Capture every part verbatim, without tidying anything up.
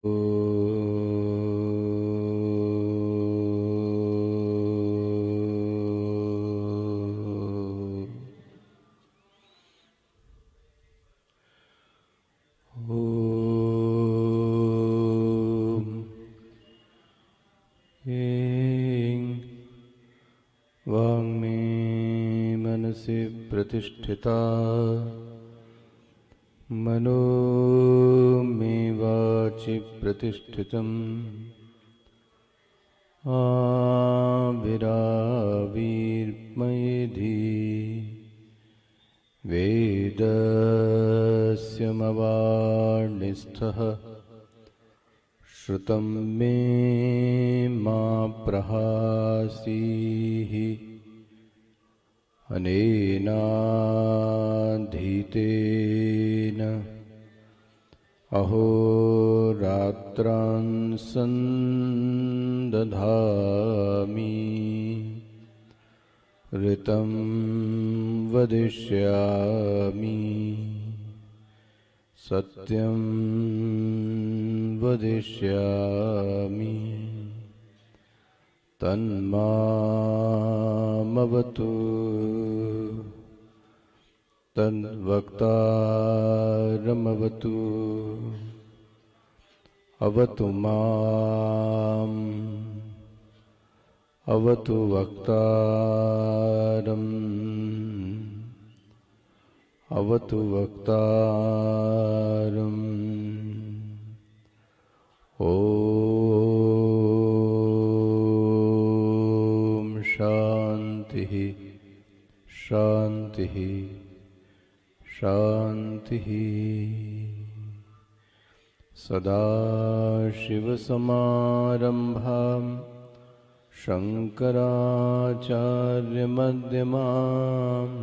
प्रतिष्ठिता मनो मे वाचि प्रतिष्ठितम् आविराविर्मयेधि वेदस्य मवार्निस्थः श्रुतं मे मा प्रहासीः अनेनाधीतेन अहोरात्रान् सन्दधामि ऋतं वदिष्यामि सत्यं वदिष्यामि तन्मामवतु तद्वक्तारमवतु अवतु माम् अवतु वक्तारम् अवतु वक्तारम् ओम शांति शांति शांति। सदाशिवसमारम्भां शङ्कराचार्यमध्यमाम्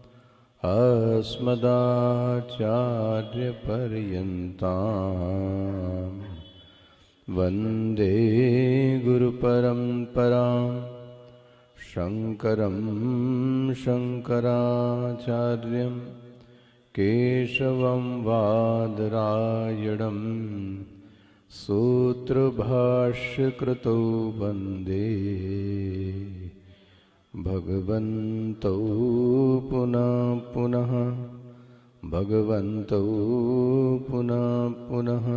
अस्मदाचार्यपर्यन्तां वन्दे गुरुपरम्परां शङ्करं शङ्कराचार्यं केशवं वादरायणं सूत्रभाष्यकृतौ वन्दे भगवन्तौ पुनः पुनः भगवन्तौ पुनः पुनः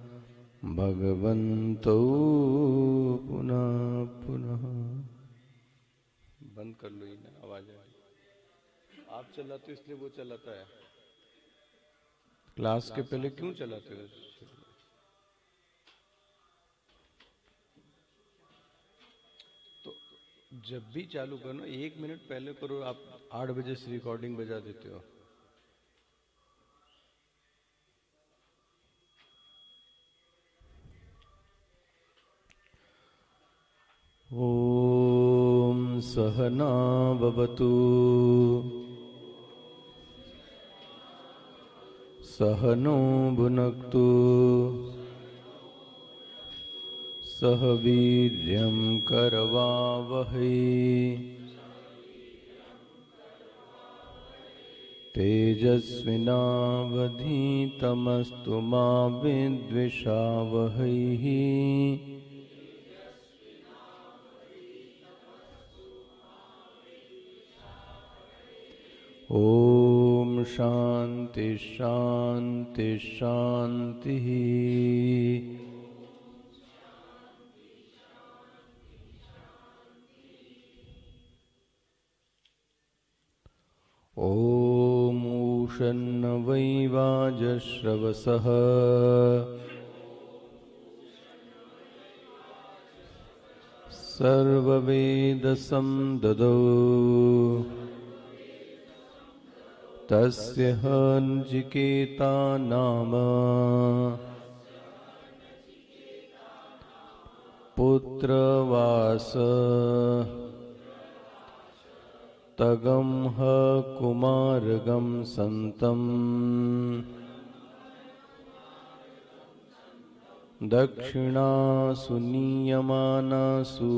भगवन्तौ पुनः पुनः। बंद कर लो ये ना, आवाज आ रही। आप चलाते हो इसलिए वो चलाता है। क्लास के पहले क्यों चलाते हो? तो जब भी चालू करो एक मिनट पहले करो। आप आठ बजे से रिकॉर्डिंग बजा देते हो। ओम सहना भवतु सहनो भुनक्तु सह वीर्यं करवावहै तेजस्विनावधीतमस्तु मा विद्विषावहै। ओम शांति शांति शांति। ओम ऊषन्न वैवाजश्रवसः सर्ववेदसंददौ तस्य नचिकेता नाम पुत्रवास तगंह कुमारगं सन्तम् दक्षिणासु नीयमानासु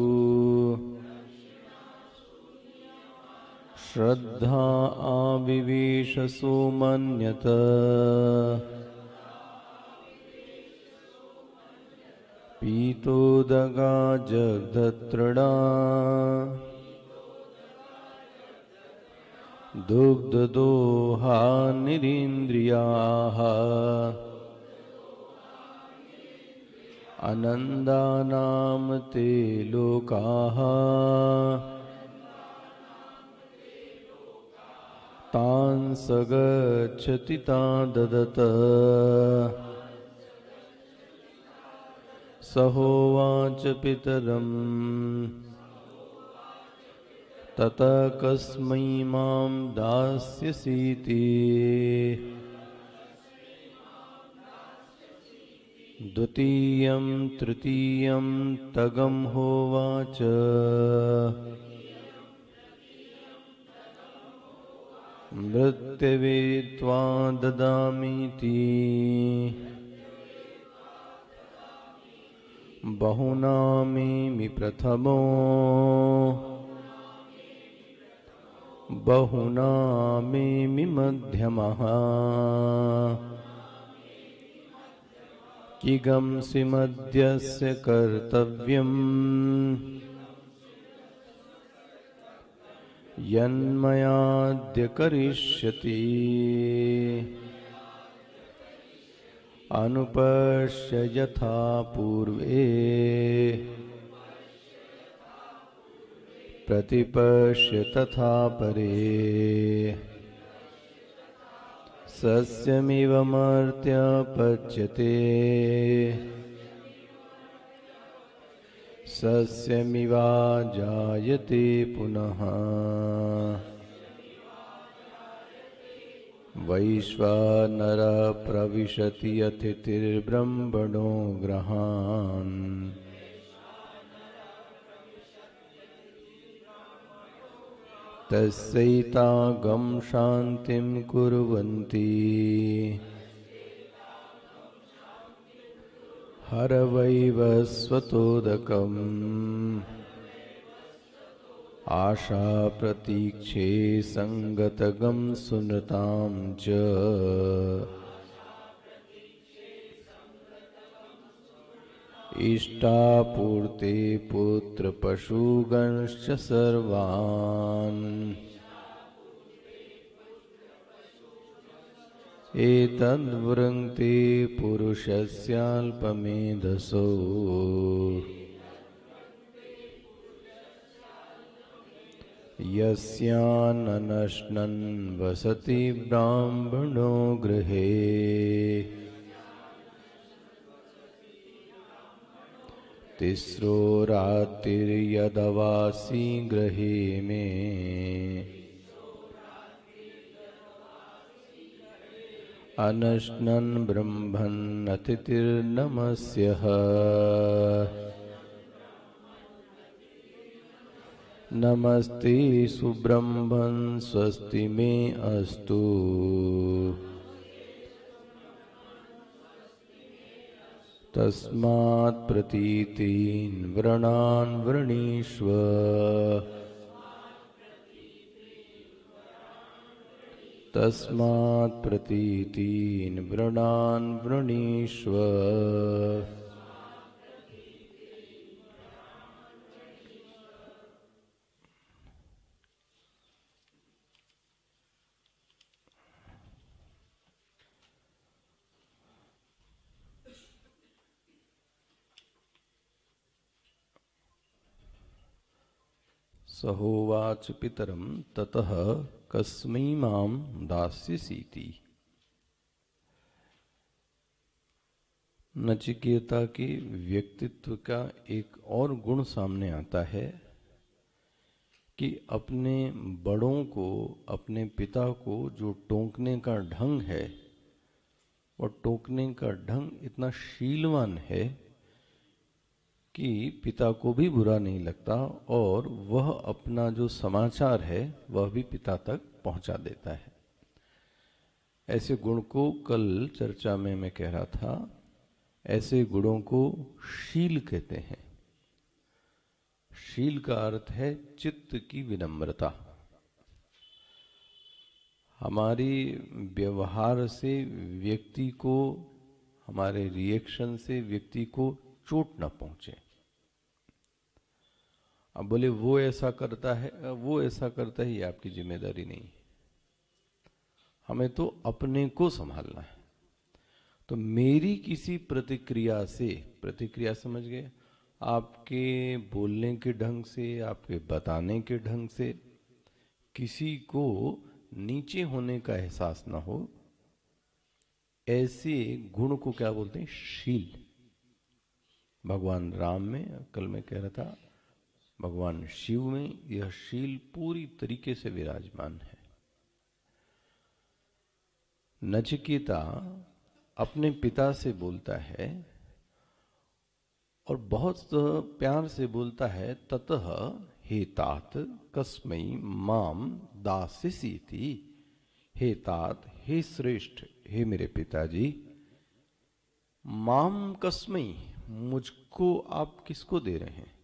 श्रद्धा आविवेश सोमन्यत पीतोदगा जगदत्रणा दुग्धदोहा निरीन्द्रियाः आनन्दानां ते लोकाः तान् स गच्छति तान् ददत स होवाच पितरम् ततः कस्मै मां दास्यसीति द्वितीयं तृतीयं तगं होवाच मृत्यवे त्वा ददामीति बहुनामेमि प्रथमो बहुनामेमि मध्यमः किगंसि मध्यस्य कर्तव्यम् यन्मयाद्य करिष्यति अनुपश्य यथा पूर्वे प्रतिपश्य तथा परे सस्यमिवमर्त्य पच्यते सस्यमिवा जायते पुनः वैश्वानरः प्रविशति अतिथिर्ब्रह्मणो गृहान् तस्यैतागं शान्तिं कुर्वन्ति हरवैव स्वतोदकम् आशा प्रतीक्षे संगतगं सुनतां च इष्टापूर्ते पुत्रपशुगणश्च सर्वान् एतद्वृङ्क्ते पुरुषस्याल्पमेधसो यस्याननश्नन् वसति ब्राह्मणो गृहे तिस्रो रात्रिर्यदवासि गृहे मे अनश्नन् ब्रह्मन् अतिथिर्नमस्यः नमस्ते सुब्रह्मन् स्वस्ति मे अस्तु तस्मात् प्रतीतीन् व्रणान् वृणीष्व तस्मात् प्रतीतीन् व्रणान् वृणीष्व सहोवाच पितरं ततः कस्मै मां दास्यसीति। नचिकेता के व्यक्तित्व का एक और गुण सामने आता है कि अपने बड़ों को, अपने पिता को जो टोकने का ढंग है, वह टोकने का ढंग इतना शीलवान है कि पिता को भी बुरा नहीं लगता और वह अपना जो समाचार है वह भी पिता तक पहुंचा देता है। ऐसे गुण को कल चर्चा में मैं कह रहा था, ऐसे गुणों को शील कहते हैं। शील का अर्थ है चित्त की विनम्रता। हमारी व्यवहार से व्यक्ति को, हमारे रिएक्शन से व्यक्ति को चोट न पहुंचे। अब बोले वो ऐसा करता है, वो ऐसा करता है, ये आपकी जिम्मेदारी नहीं, हमें तो अपने को संभालना है। तो मेरी किसी प्रतिक्रिया से, प्रतिक्रिया समझ गए, आपके बोलने के ढंग से, आपके बताने के ढंग से किसी को नीचे होने का एहसास ना हो, ऐसे गुण को क्या बोलते हैं? शील। भगवान राम में, कल मैं कह रहा था, भगवान शिव में यह शील पूरी तरीके से विराजमान है। नचिकेता अपने पिता से बोलता है और बहुत प्यार से बोलता है, ततः हे तात कस्मै माम दास्यसीति। हे तात, हे श्रेष्ठ, हे मेरे पिताजी, माम कस्मै, मुझको आप किसको दे रहे हैं?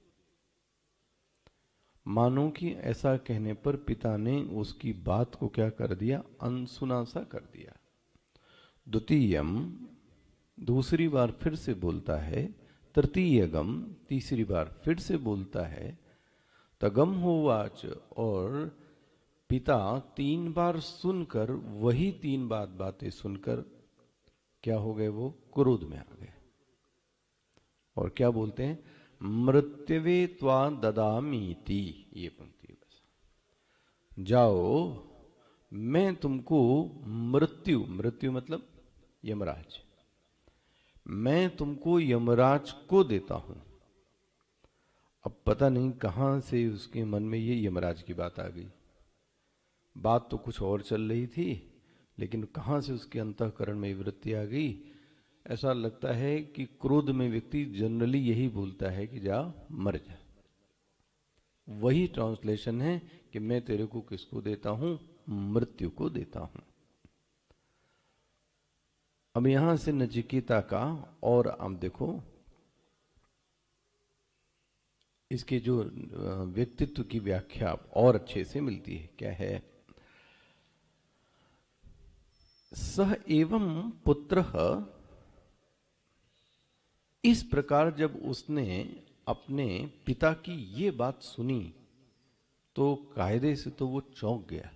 मानो कि ऐसा कहने पर पिता ने उसकी बात को क्या कर दिया? अनसुना सा कर दिया। द्वितीयम, दूसरी बार फिर से बोलता है। तृतीयगम, तीसरी बार फिर से बोलता है। तगम होवाच, और पिता तीन बार सुनकर, वही तीन बात बातें सुनकर क्या हो गए? वो क्रोध में आ गए और क्या बोलते हैं? मृत्युवे त्वा ददामीति। ये पंक्ति बस, जाओ मैं तुमको मृत्यु, मृत्यु मतलब यमराज, मैं तुमको यमराज को देता हूं। अब पता नहीं कहां से उसके मन में ये यमराज की बात आ गई। बात तो कुछ और चल रही थी, लेकिन कहां से उसके अंतःकरण में वृत्ति आ गई। ऐसा लगता है कि क्रोध में व्यक्ति जनरली यही बोलता है कि जा मर जा। वही ट्रांसलेशन है कि मैं तेरे को किसको देता हूं? मृत्यु को देता हूं। अब यहां से नचिकेता का, और अब देखो इसके जो व्यक्तित्व की व्याख्या और अच्छे से मिलती है। क्या है? सह एवं पुत्रः, इस प्रकार जब उसने अपने पिता की ये बात सुनी तो कायदे से तो वो चौंक गया।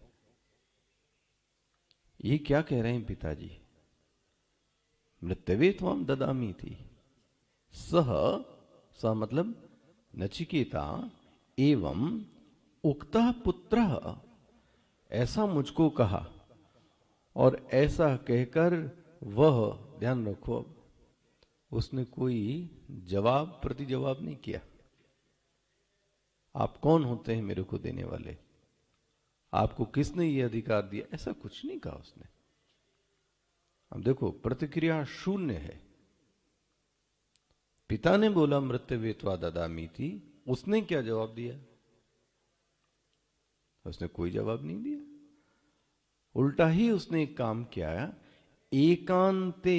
ये क्या कह रहे हैं पिताजी? मृत्यवे त्वाम ददामी थी। सह, सह मतलब नचिकेता, एवं उक्तः पुत्रः, ऐसा मुझको कहा, और ऐसा कहकर वह, ध्यान रखो, उसने कोई जवाब प्रति जवाब नहीं किया। आप कौन होते हैं मेरे को देने वाले? आपको किसने ये अधिकार दिया? ऐसा कुछ नहीं कहा उसने। अब देखो, प्रतिक्रिया शून्य है। पिता ने बोला मृत्युवे त्वा ददामीति, उसने क्या जवाब दिया? उसने कोई जवाब नहीं दिया। उल्टा ही उसने एक काम किया, एकांते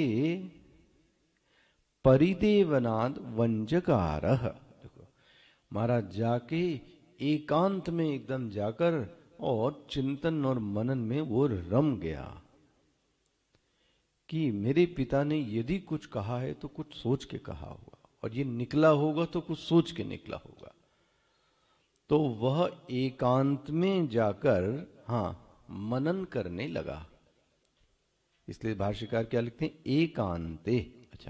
परिदेवनाद वंजकारः। देखो, महाराज जाके एकांत में एकदम जाकर और चिंतन और मनन में वो रम गया कि मेरे पिता ने यदि कुछ कहा है तो कुछ सोच के कहा होगा, और ये निकला होगा तो कुछ सोच के निकला होगा। तो वह एकांत में जाकर हाँ मनन करने लगा। इसलिए भाष्यकार क्या लिखते हैं? एकांते। अच्छा,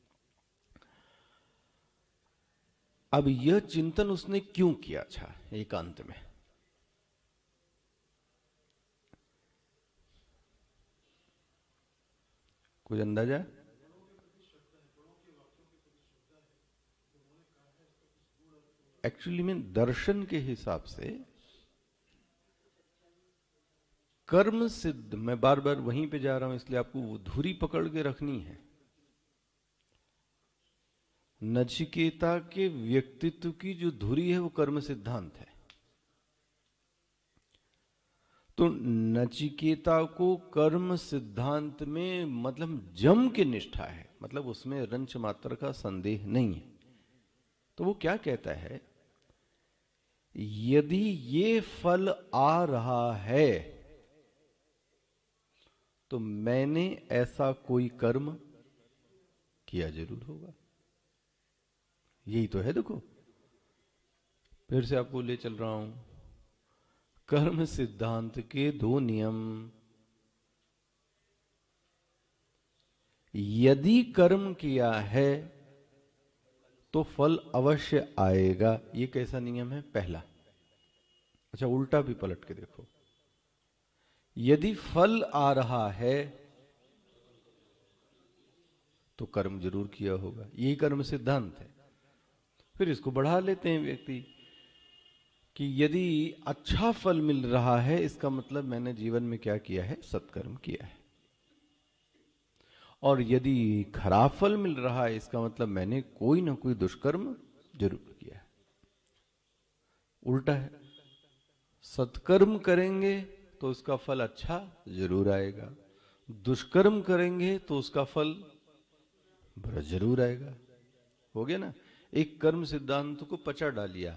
अब यह चिंतन उसने क्यों किया? अच्छा, एकांत में कुछ अंदाजा? एक्चुअली में दर्शन के हिसाब से कर्म सिद्ध, मैं बार बार वहीं पे जा रहा हूं इसलिए आपको वो धुरी पकड़ के रखनी है। नचिकेता के व्यक्तित्व की जो धुरी है वो कर्म सिद्धांत है। तो नचिकेता को कर्म सिद्धांत में मतलब जम के निष्ठा है, मतलब उसमें रंच मात्र का संदेह नहीं है। तो वो क्या कहता है? यदि ये फल आ रहा है तो मैंने ऐसा कोई कर्म किया जरूर होगा। यही तो है। देखो फिर से आपको ले चल रहा हूं, कर्म सिद्धांत के दो नियम। यदि कर्म किया है तो फल अवश्य आएगा, ये कैसा नियम है? पहला। अच्छा उल्टा भी पलट के देखो, यदि फल आ रहा है तो कर्म जरूर किया होगा, यही कर्म सिद्धांत है। फिर इसको बढ़ा लेते हैं व्यक्ति कि यदि अच्छा फल मिल रहा है इसका मतलब मैंने जीवन में क्या किया है? सत्कर्म किया है। और यदि खराब फल मिल रहा है इसका मतलब मैंने कोई ना कोई दुष्कर्म जरूर किया है। उल्टा है, सत्कर्म करेंगे तो उसका फल अच्छा जरूर आएगा, दुष्कर्म करेंगे तो उसका फल बुरा जरूर आएगा। हो गया ना? एक कर्म सिद्धांत को पचा डालिया।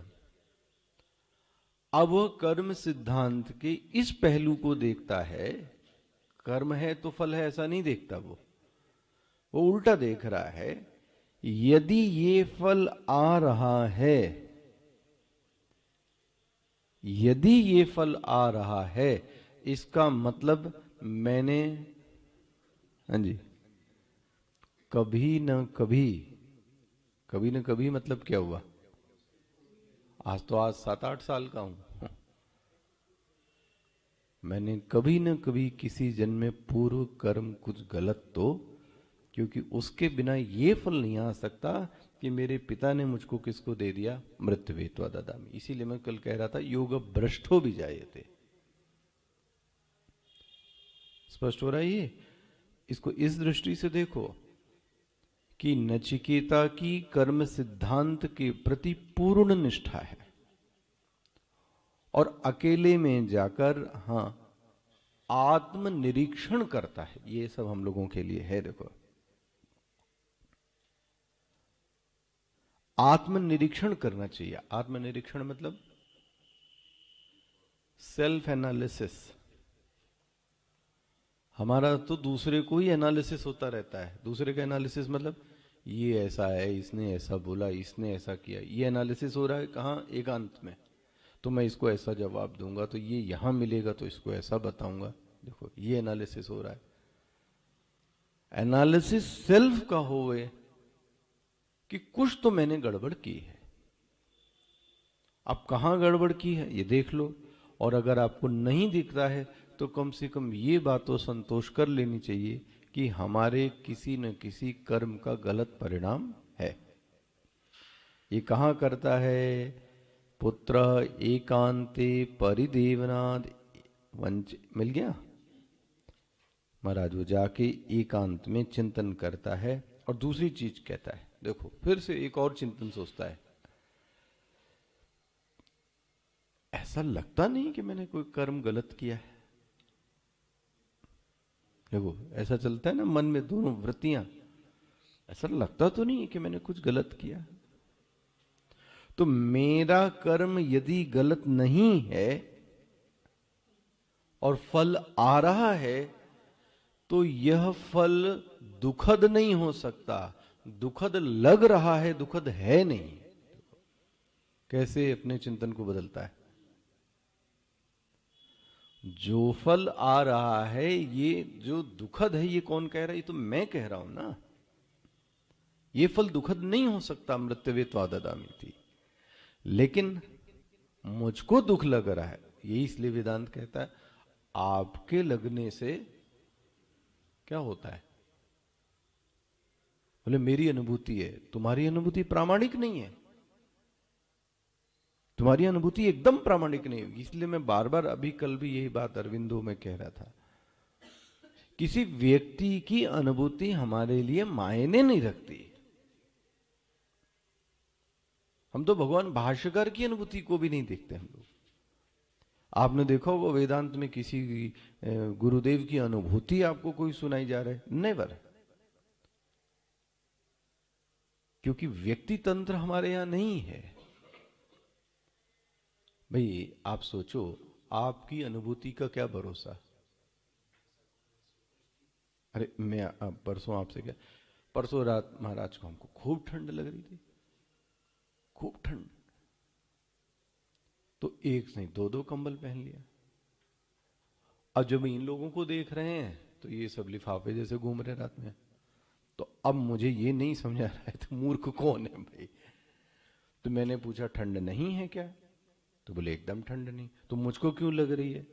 अब वह कर्म सिद्धांत के इस पहलू को देखता है, कर्म है तो फल है ऐसा नहीं देखता, वो वो उल्टा देख रहा है। यदि ये फल आ रहा है, यदि ये फल आ रहा है इसका मतलब मैंने, हाँ जी, कभी न कभी, कभी न कभी मतलब क्या हुआ? आज तो आज सात आठ साल का हूं, मैंने कभी न कभी किसी जन्म में पूर्व कर्म कुछ गलत तो, क्योंकि उसके बिना ये फल नहीं आ सकता कि मेरे पिता ने मुझको किसको दे दिया? मृत्युवेत्वा ददामि। इसीलिए मैं कल कह रहा था योग भ्रष्टो भी जायते। स्पष्ट हो रहा है ये? इसको इस दृष्टि से देखो कि नचिकेता की कर्म सिद्धांत के प्रति पूर्ण निष्ठा है और अकेले में जाकर हां आत्मनिरीक्षण करता है। ये सब हम लोगों के लिए है। देखो आत्मनिरीक्षण करना चाहिए। आत्मनिरीक्षण मतलब सेल्फ एनालिसिस। हमारा तो दूसरे को ही एनालिसिस होता रहता है। दूसरे का एनालिसिस मतलब ये ऐसा है, इसने ऐसा बोला, इसने ऐसा किया, ये एनालिसिस हो रहा है कहां? एकांत में। तो मैं इसको ऐसा जवाब दूंगा तो ये यहां मिलेगा तो इसको ऐसा बताऊंगा। देखो ये एनालिसिस हो रहा है। एनालिसिस सेल्फ का होवे कि कुछ तो मैंने गड़बड़ की है। अब कहां गड़बड़ की है ये देख लो, और अगर आपको नहीं दिखता है तो कम से कम ये बात तो संतोष कर लेनी चाहिए कि हमारे किसी न किसी कर्म का गलत परिणाम है। ये कहां करता है? पुत्र एकांते परिदेवनाद वंच, मिल गया महाराज। वो जाके एकांत में चिंतन करता है और दूसरी चीज कहता है। देखो फिर से एक और चिंतन सोचता है, ऐसा लगता नहीं कि मैंने कोई कर्म गलत किया है। देखो ऐसा चलता है ना मन में, दोनों वृत्तियां, ऐसा लगता तो नहीं कि मैंने कुछ गलत किया। तो मेरा कर्म यदि गलत नहीं है और फल आ रहा है तो यह फल दुखद नहीं हो सकता। दुखद लग रहा है, दुखद है नहीं। कैसे अपने चिंतन को बदलता है। जो फल आ रहा है, ये जो दुखद है, ये कौन कह रहा है? ये तो मैं कह रहा हूं ना। ये फल दुखद नहीं हो सकता, मृत्युवेत्वा ददामि थी, लेकिन मुझको दुख लग रहा है। ये इसलिए वेदांत कहता है आपके लगने से क्या होता है? बोले मेरी अनुभूति है। तुम्हारी अनुभूति प्रामाणिक नहीं है। तुम्हारी अनुभूति एकदम प्रामाणिक नहीं होगी। इसलिए मैं बार बार, अभी कल भी यही बात अरविंदो में कह रहा था, किसी व्यक्ति की अनुभूति हमारे लिए मायने नहीं रखती। हम तो भगवान भाष्यकार की अनुभूति को भी नहीं देखते हम लोग। आपने देखा होगा वेदांत में किसी गुरुदेव की अनुभूति आपको कोई सुनाई जा रहा है? नेवर। क्योंकि व्यक्ति तंत्र हमारे यहां नहीं है। भाई आप सोचो, आपकी अनुभूति का क्या भरोसा? अरे मैं परसों आपसे क्या, परसों रात महाराज को हमको खूब ठंड लग रही थी, खूब ठंड। तो एक नहीं दो दो कंबल पहन लिया। अब जब इन लोगों को देख रहे हैं तो ये सब लिफाफे जैसे घूम रहे रात में। तो अब मुझे ये नहीं समझ आ रहा है तो मूर्ख कौन है भाई। तो मैंने पूछा ठंड नहीं है क्या? तो बोले एकदम ठंड नहीं। तो मुझको क्यों लग रही है?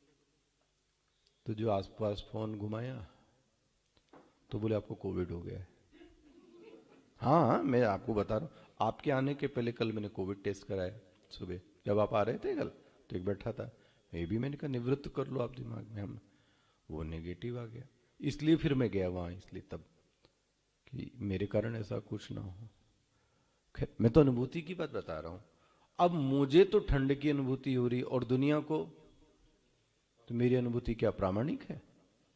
तो जो आसपास फोन घुमाया तो बोले आपको कोविड हो गया है। हाँ मैं आपको बता रहा हूँ, आपके आने के पहले कल मैंने कोविड टेस्ट कराया सुबह जब आप आ रहे थे कल। तो एक बैठा था, ये भी मैंने कहा निवृत्त कर लो आप दिमाग में। हम वो नेगेटिव आ गया, इसलिए फिर मैं गया वहाँ, इसलिए तब कि मेरे कारण ऐसा कुछ ना हो। खैर मैं तो अनुभूति की बात बता रहा हूँ। अब मुझे तो ठंड की अनुभूति हो रही और दुनिया को, तो मेरी अनुभूति क्या प्रामाणिक है?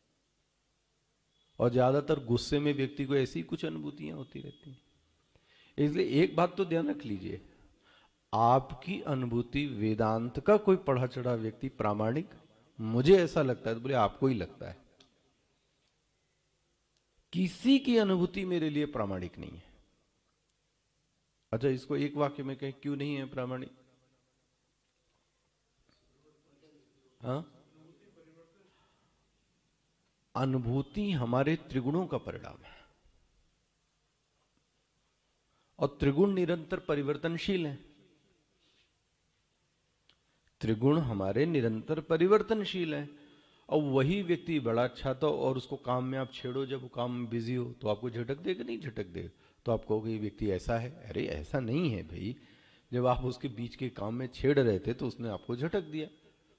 और ज्यादातर गुस्से में व्यक्ति को ऐसी कुछ अनुभूतियां होती रहती हैं। इसलिए एक बात तो ध्यान रख लीजिए, आपकी अनुभूति वेदांत का कोई पढ़ा चढ़ा व्यक्ति प्रामाणिक, मुझे ऐसा लगता है, तो बोले आपको ही लगता है। किसी की अनुभूति मेरे लिए प्रामाणिक नहीं है। अच्छा इसको एक वाक्य में कहें क्यों नहीं है प्रामाणिक? हाँ, अनुभूति हमारे त्रिगुणों का परिणाम है और त्रिगुण निरंतर परिवर्तनशील है। त्रिगुण हमारे निरंतर परिवर्तनशील है। और वही व्यक्ति बड़ा अच्छा था और उसको काम में आप छेड़ो, जब वो काम में बिजी हो तो आपको झटक देगा नहीं झटक देगा? तो आप कहोगे ये व्यक्ति ऐसा है। अरे ऐसा नहीं है भाई, जब आप उसके बीच के काम में छेड़ रहे थे तो उसने आपको झटक दिया।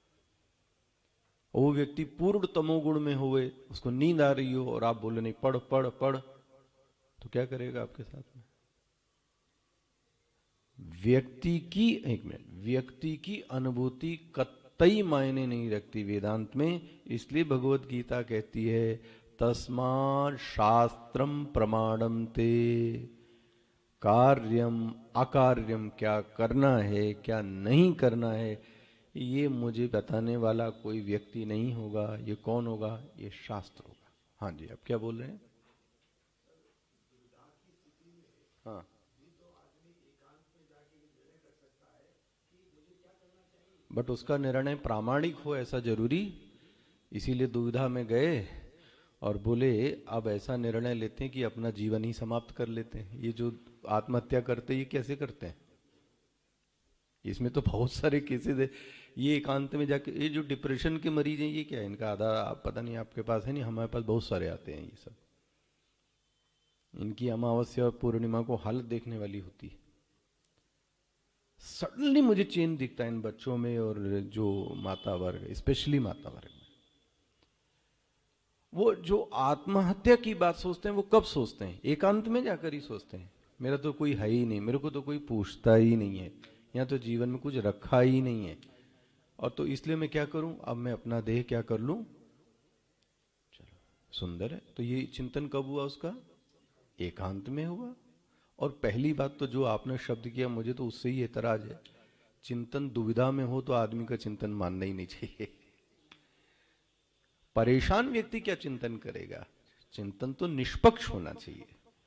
वो व्यक्ति पूर्ण तमोगुण में हुए, उसको नींद आ रही हो और आप बोले नहीं पढ़ पढ़ पढ़, तो क्या करेगा आपके साथ में? व्यक्ति की, एक मिनट, व्यक्ति की अनुभूति कतई मायने नहीं रखती वेदांत में। इसलिए भगवत गीता कहती है तस्मात् शास्त्रम प्रमाणम ते, कार्यम अकार्यम, क्या करना है क्या नहीं करना है ये मुझे बताने वाला कोई व्यक्ति नहीं होगा। ये कौन होगा? ये शास्त्र होगा। हाँ जी, आप क्या बोल रहे हैं? हाँ, बट उसका निर्णय प्रामाणिक हो ऐसा जरूरी, इसीलिए दुविधा में गए और बोले अब ऐसा निर्णय लेते हैं कि अपना जीवन ही समाप्त कर लेते हैं। ये जो आत्महत्या करते हैं ये कैसे करते हैं? इसमें तो बहुत सारे केसेस है। ये एकांत में जाके, ये जो डिप्रेशन के मरीज हैं ये क्या है इनका आधा आप पता नहीं, आपके पास है नहीं, हमारे पास बहुत सारे आते हैं ये सब। इनकी अमावस्या और पूर्णिमा को हालत देखने वाली होती है। सडनली मुझे चेंज दिखता है इन बच्चों में और जो माता वर्ग, स्पेशली माता वर्ग में। वो जो आत्महत्या की बात सोचते हैं वो कब सोचते हैं? एकांत में जाकर ही सोचते हैं। मेरा तो कोई है ही नहीं, मेरे को तो कोई पूछता ही नहीं है, यहाँ तो जीवन में कुछ रखा ही नहीं है, और तो इसलिए मैं क्या करूं, अब मैं अपना देह क्या कर लूं। चलो सुंदर है। तो ये चिंतन कब हुआ उसका? एकांत में हुआ। और पहली बात तो जो आपने शब्द किया मुझे तो उससे ही एतराज है, चिंतन दुविधा में हो तो आदमी का चिंतन मानना ही नहीं चाहिए। परेशान व्यक्ति क्या चिंतन करेगा? चिंतन तो निष्पक्ष होना चाहिए,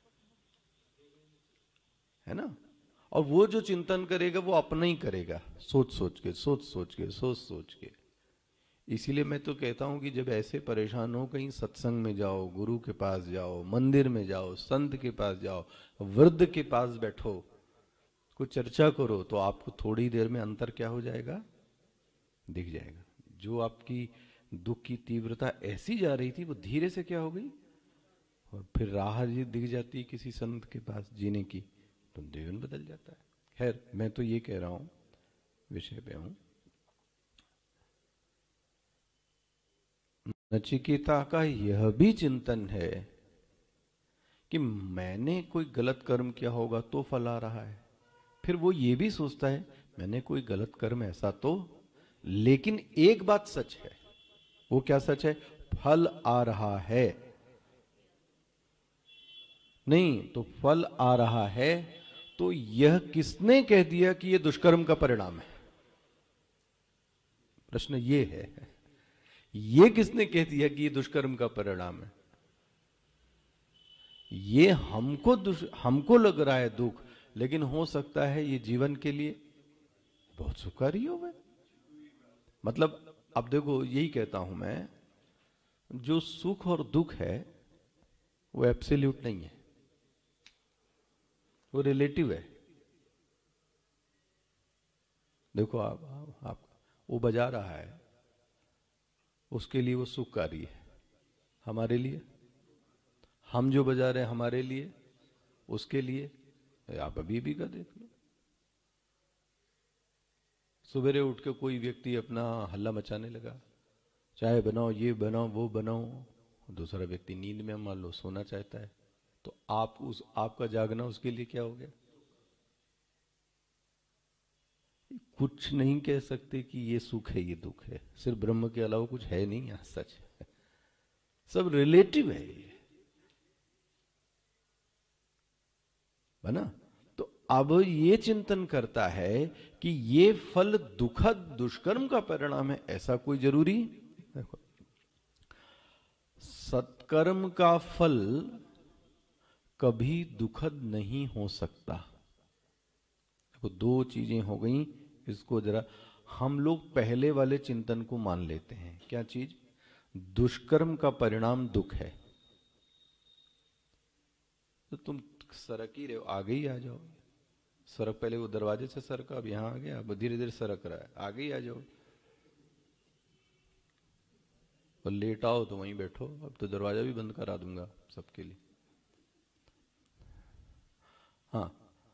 है ना। और वो जो चिंतन करेगा वो अपना ही करेगा, सोच सोच के सोच सोच के सोच सोच के। इसीलिए मैं तो कहता हूं कि जब ऐसे परेशान हो कहीं सत्संग में जाओ, गुरु के पास जाओ, मंदिर में जाओ, संत के पास जाओ, वृद्ध के पास बैठो, कुछ चर्चा करो, तो आपको थोड़ी देर में अंतर क्या हो जाएगा? दिख जाएगा। जो आपकी दुख की तीव्रता ऐसी जा रही थी वो धीरे से क्या हो गई, और फिर राह दिख जाती है किसी संत के पास जीने की, तो जीवन बदल जाता है। खैर मैं तो ये कह रहा हूं, विषय पे हूं, नचिकेता का यह भी चिंतन है कि मैंने कोई गलत कर्म किया होगा तो फल आ रहा है। फिर वो ये भी सोचता है मैंने कोई गलत कर्म ऐसा तो, लेकिन एक बात सच है। वो क्या सच है? फल आ रहा है। नहीं तो फल आ रहा है तो यह किसने कह दिया कि यह दुष्कर्म का परिणाम है? प्रश्न ये है, ये किसने कह दिया कि ये दुष्कर्म का परिणाम है? ये हमको दुष हमको लग रहा है दुख, लेकिन हो सकता है ये जीवन के लिए बहुत सुखकारी हो गए। मतलब अब देखो, यही कहता हूं मैं, जो सुख और दुख है वो एब्सोल्यूट नहीं है, वो रिलेटिव है। देखो आप, आप, आप वो बजा रहा है, उसके लिए वो सुखकारी है। हमारे लिए, हम जो बजा रहे हैं हमारे लिए, उसके लिए आप अभी भी का देख लो। सवेरे उठ के कोई व्यक्ति अपना हल्ला मचाने लगा, चाय बनाओ, ये बनाओ, वो बनाओ, दूसरा व्यक्ति नींद में मान लो सोना चाहता है, तो आप उस आपका जागना उसके लिए क्या हो गया? कुछ नहीं कह सकते कि ये सुख है ये दुख है, सिर्फ ब्रह्म के अलावा कुछ है नहीं, यहां सच है, सब रिलेटिव है ये, है ना। तो अब ये चिंतन करता है कि ये फल दुखद दुष्कर्म का परिणाम है, ऐसा कोई जरूरी। देखो, सत्कर्म का फल कभी दुखद नहीं हो सकता। देखो, दो चीजें हो गई, इसको जरा हम लोग पहले वाले चिंतन को मान लेते हैं। क्या चीज? दुष्कर्म का परिणाम दुख है, तो तुम सरक ही रहे हो, आगे ही आ जाओ। सरक, पहले वो दरवाजे से सरका, अब यहां आ गया, अब धीरे धीरे सरक रहा है, आगे ही आ जाओ। और लेट आओ तो वहीं बैठो, अब तो दरवाजा भी बंद करा दूंगा सबके लिए। हाँ,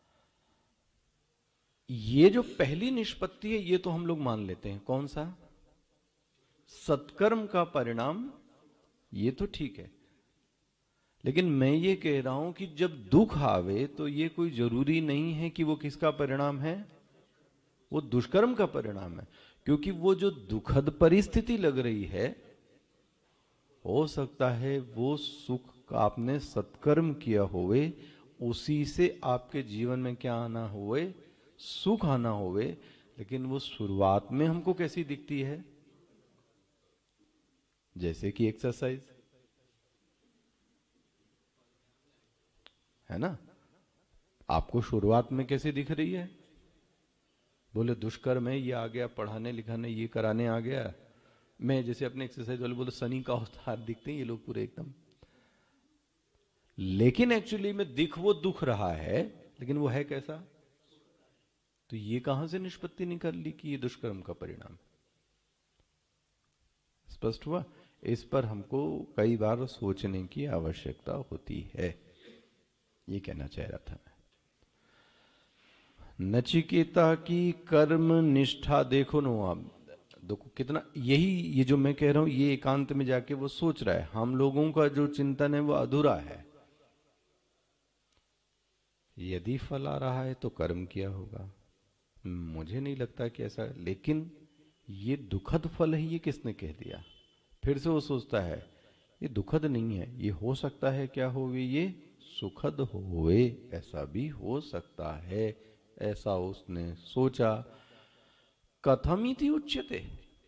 ये जो पहली निष्पत्ति है ये तो हम लोग मान लेते हैं। कौन सा? सत्कर्म का परिणाम, ये तो ठीक है। लेकिन मैं ये कह रहा हूं कि जब दुख आवे तो ये कोई जरूरी नहीं है कि वो किसका परिणाम है, वो दुष्कर्म का परिणाम है। क्योंकि वो जो दुखद परिस्थिति लग रही है, हो सकता है वो सुख आपने सत्कर्म किया होवे, उसी से आपके जीवन में क्या आना हुए, सुख आना हुए। लेकिन वो शुरुआत में हमको कैसी दिखती है? जैसे कि एक्सरसाइज, है ना। आपको शुरुआत में कैसे दिख रही है? बोले दुष्कर्म है, ये आ गया, पढ़ाने लिखाने ये कराने आ गया। मैं जैसे अपने एक्सरसाइज वाले बोले शनि का अवतार दिखते हैं ये लोग पूरे एकदम। लेकिन एक्चुअली में दिख वो दुख रहा है, लेकिन वो है कैसा? तो ये कहां से निष्पत्ति निकाल ली कि ये दुष्कर्म का परिणाम? स्पष्ट हुआ? इस पर हमको कई बार सोचने की आवश्यकता होती है, ये कहना चाह रहा था मैं। नचिकेता की कर्म निष्ठा देखो नो, आप देखो कितना, यही ये जो मैं कह रहा हूं ये एकांत में जाके वो सोच रहा है। हम लोगों का जो चिंतन है वो अधूरा है। यदि फल आ रहा है तो कर्म किया होगा, मुझे नहीं लगता कि ऐसा। लेकिन ये दुखद फल है, ये किसने कह दिया? फिर से वो सोचता है ये दुखद नहीं है, ये हो सकता है क्या होवे, ये सुखद होवे, ऐसा भी हो सकता है, ऐसा उसने सोचा। कथमिति उच्यते,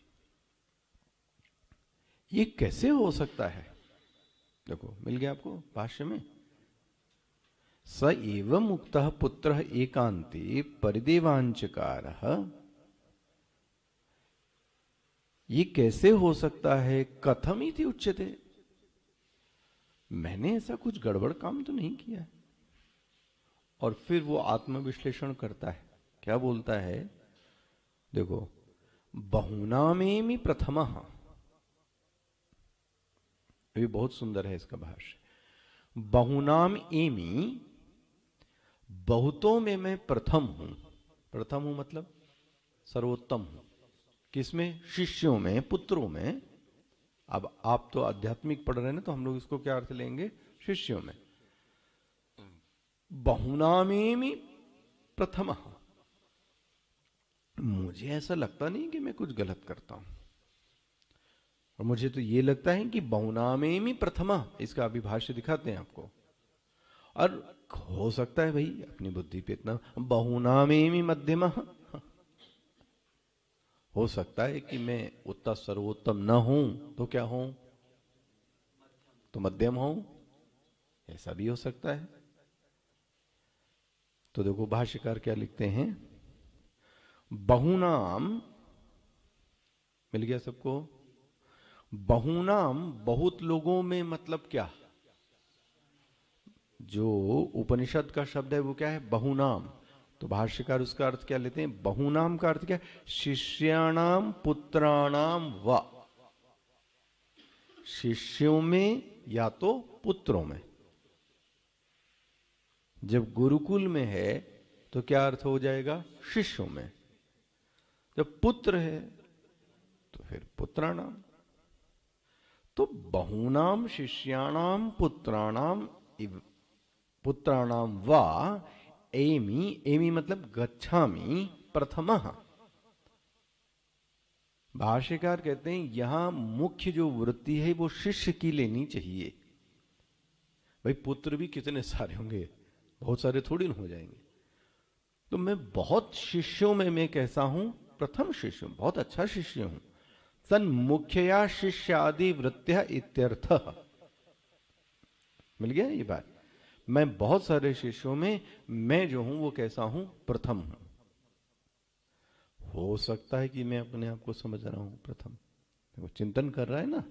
ये कैसे हो सकता है? देखो मिल गया आपको भाष्य में। स एव मुक्तः पुत्रः एकांते परिदेवांचकारः, ये कैसे हो सकता है? कथमिति उच्यते, मैंने ऐसा कुछ गड़बड़ काम तो नहीं किया है। और फिर वो आत्मविश्लेषण करता है, क्या बोलता है? देखो, बहुनामेमि प्रथमः, ये बहुत सुंदर है इसका भाष्य। बहुनाम एमि, बहुतों में मैं प्रथम हूं। प्रथम हूं मतलब सर्वोत्तम हूं। किसमें? शिष्यों में, पुत्रों में। अब आप तो आध्यात्मिक पढ़ रहे हैं ना, तो हम लोग इसको क्या अर्थ लेंगे? शिष्यों में। बहुनामेमि प्रथमः, मुझे ऐसा लगता नहीं कि मैं कुछ गलत करता हूं, और मुझे तो ये लगता है कि बहुनामेमि प्रथमः, इसका अभिभाष्य दिखाते हैं आपको। और हो सकता है भाई अपनी बुद्धि पे इतना, बहुनामेमि मध्यमः, हो सकता है कि मैं उतना सर्वोत्तम न हूं तो क्या हूं? तो मध्यम हूं, ऐसा भी हो सकता है। तो देखो भाष्यकार क्या लिखते हैं, बहुनाम, मिल गया सबको, बहुनाम बहुत लोगों में मतलब क्या, जो उपनिषद का शब्द है वो क्या है, बहुनाम। तो भाष्यकार उसका अर्थ क्या लेते हैं, बहुनाम का अर्थ क्या है, शिष्याणाम पुत्राणाम व, शिष्यों में या तो पुत्रों में। जब गुरुकुल में है तो क्या अर्थ हो जाएगा, शिष्यों में। जब पुत्र है तो फिर पुत्राणाम। तो बहुनाम शिष्याणाम पुत्राणाम पुत्राणाम वा एमि, एमि मतलब गच्छामि प्रथमः। भाष्यकार कहते हैं यहां मुख्य जो वृत्ति है वो शिष्य की लेनी चाहिए। भाई पुत्र भी कितने सारे होंगे, बहुत सारे थोड़ी न हो जाएंगे। तो मैं बहुत शिष्यों में मैं कैसा हूं, प्रथम शिष्य हूं, बहुत अच्छा शिष्य हूं। सन मुख्यया शिष्यादि वृत्त्या इत्यर्थः। मिल गया ये बात। मैं बहुत सारे शिष्यों में मैं जो हूं वो कैसा हूं, प्रथम हूं। हो सकता है कि मैं अपने आप को समझ रहा हूं प्रथम, वो चिंतन कर रहा है ना।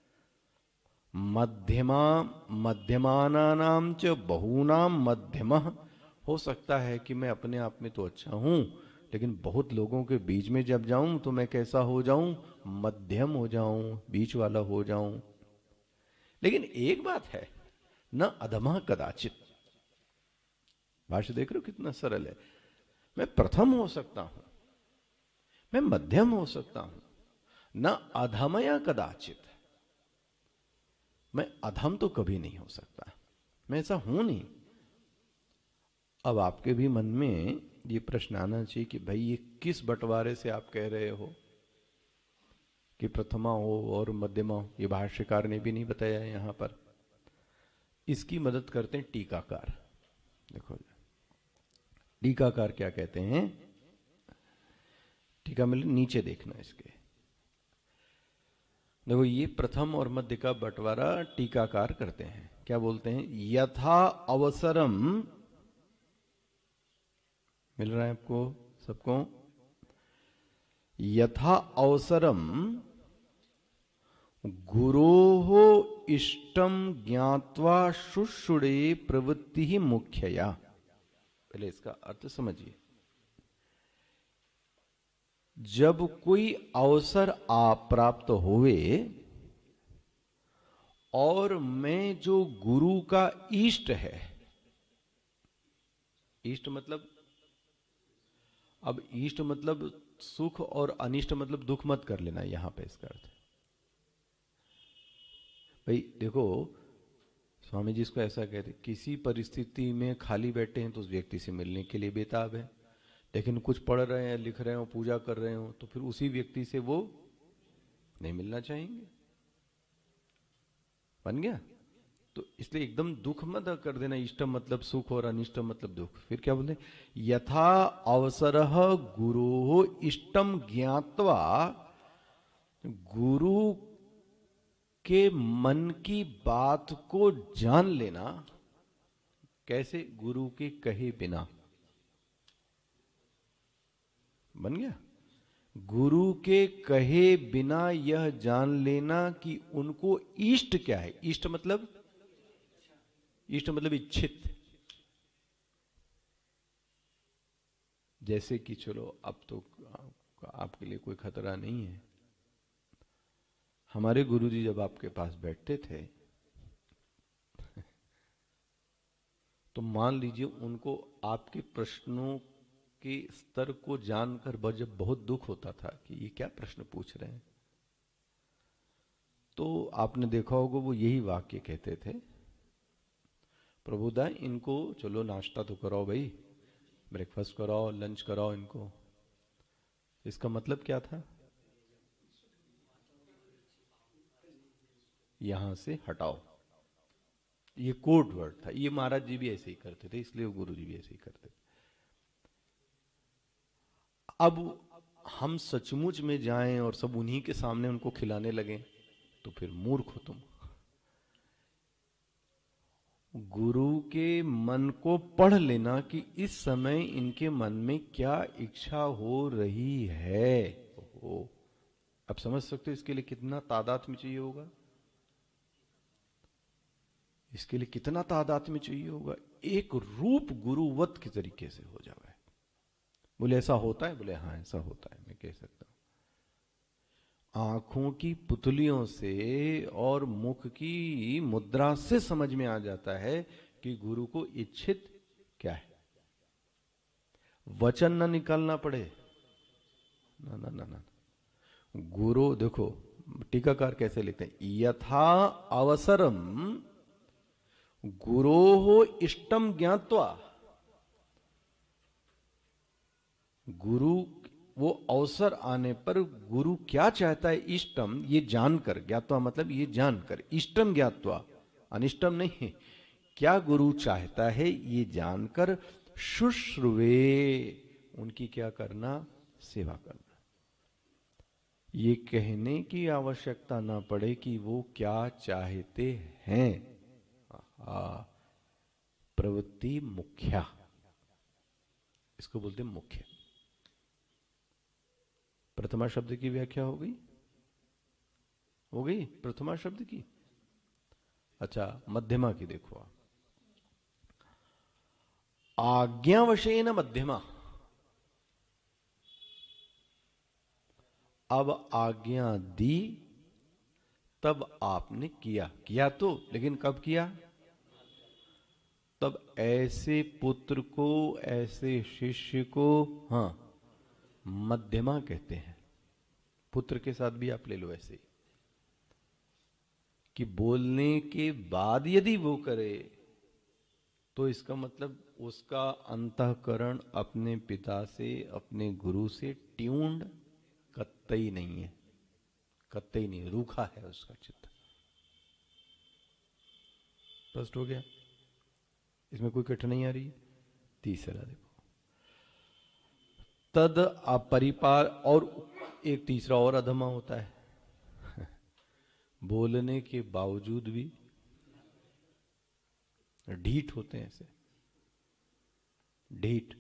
मध्यमा मध्यमानानाम च बहूनाम मध्यमः। हो सकता है कि मैं अपने आप में तो अच्छा हूं, लेकिन बहुत लोगों के बीच में जब जाऊं तो मैं कैसा हो जाऊं, मध्यम हो जाऊं, बीच वाला हो जाऊं। लेकिन एक बात है, न अधमा कदाचित। भाष्य देख रहे हो कितना सरल है। मैं प्रथम हो सकता हूं, मैं मध्यम हो सकता हूं, न अधमया कदाचित। मैं अधम तो कभी नहीं हो सकता, मैं ऐसा हूं नहीं। अब आपके भी मन में ये प्रश्न आना चाहिए कि भाई ये किस बंटवारे से आप कह रहे हो कि प्रथमा हो और मध्यमा हो। ये भाष्यकार ने भी नहीं बताया है यहां पर। इसकी मदद करते हैं टीकाकार। देखो टीकाकार क्या कहते हैं, टीका में नीचे देखना इसके। देखो ये प्रथम और मध्य का बंटवारा टीकाकार करते हैं, क्या बोलते हैं, यथा अवसरम, मिल रहा है आपको सबको, यथा अवसरम गुरोः इष्टम ज्ञात्वा शुश्रूषे प्रवृत्ति ही मुख्यया। पहले इसका अर्थ समझिए। जब कोई अवसर आप प्राप्त हुए और मैं जो गुरु का इष्ट है, इष्ट मतलब, अब इष्ट मतलब सुख और अनिष्ट मतलब दुख मत कर लेना यहां पे इसका अर्थ। भाई देखो स्वामी जी इसको ऐसा कहते, किसी परिस्थिति में खाली बैठे हैं तो उस व्यक्ति से मिलने के लिए बेताब है, लेकिन कुछ पढ़ रहे हैं, लिख रहे हो, पूजा कर रहे हो, तो फिर उसी व्यक्ति से वो नहीं मिलना चाहेंगे। बन गया। तो इसलिए एकदम दुख मत कर देना, इष्ट मतलब सुख और अनिष्ट मतलब दुख। फिर क्या बोलते, यथा अवसरः गुरु इष्टम ज्ञात्वा, गुरु के मन की बात को जान लेना। कैसे, गुरु के कहे बिना। बन गया। गुरु के कहे बिना यह जान लेना कि उनको इष्ट क्या है। इष्ट मतलब, इष्ट मतलब इच्छित। जैसे कि चलो अब तो आपके लिए कोई खतरा नहीं है। हमारे गुरुजी जब आपके पास बैठते थे तो मान लीजिए उनको आपके प्रश्नों के स्तर को जानकर जब बहुत दुख होता था कि ये क्या प्रश्न पूछ रहे हैं, तो आपने देखा होगा वो यही वाक्य कहते थे, प्रभुदा इनको चलो नाश्ता तो कराओ भाई, ब्रेकफास्ट कराओ, लंच कराओ इनको। इसका मतलब क्या था, यहां से हटाओ। ये कोड वर्ड था। ये महाराज जी भी ऐसे ही करते थे, इसलिए गुरु जी भी ऐसे ही करते थे। अब हम सचमुच में जाएं और सब उन्हीं के सामने उनको खिलाने लगे तो फिर मूर्ख हो तुम। गुरु के मन को पढ़ लेना कि इस समय इनके मन में क्या इच्छा हो रही है। ओ, अब समझ सकते हो इसके लिए कितना तादाद में चाहिए होगा, इसके लिए कितना तादाद में चाहिए होगा। एक रूप गुरुवत के तरीके से हो जाए। बोले ऐसा होता है? बोले हाँ ऐसा होता है, मैं कह सकता हूं। आंखों की पुतलियों से और मुख की मुद्रा से समझ में आ जाता है कि गुरु को इच्छित क्या है। वचन ना निकालना पड़े, ना ना ना ना। गुरु देखो टीकाकार कैसे लिखते हैं, यथा अवसरम गुरोः इष्टम ज्ञात्वा। गुरु वो अवसर आने पर गुरु क्या चाहता है, इष्टम ये जानकर, ज्ञात्वा मतलब ये जानकर, इष्टम ज्ञात्वा अनिष्टम नहीं है। क्या गुरु चाहता है ये जानकर शुश्रुवे उनकी क्या करना, सेवा करना। ये कहने की आवश्यकता ना पड़े कि वो क्या चाहते हैं। प्रवृत्ति मुख्या, इसको बोलते हैं मुख्य। प्रथमा शब्द की व्याख्या हो गई, हो गई प्रथमा शब्द की। अच्छा मध्यमा की देखो आप, आज्ञावशेन मध्यमा। अब आज्ञा दी तब आपने किया, किया तो लेकिन कब किया, तब ऐसे पुत्र को, ऐसे शिष्य को हाँ मध्यमा कहते हैं। पुत्र के साथ भी आप ले लो ऐसे कि बोलने के बाद यदि वो करे तो इसका मतलब उसका अंतःकरण अपने पिता से, अपने गुरु से ट्यून्ड कतई नहीं है, कतई नहीं, रूखा है उसका चित्त। स्पष्ट हो गया, इसमें कोई कठिनाई आ रही है। तीसरा देखो, तद अपरिपार, और एक तीसरा और अधमा होता है बोलने के बावजूद भी ढीठ होते हैं, ऐसे ढीठ।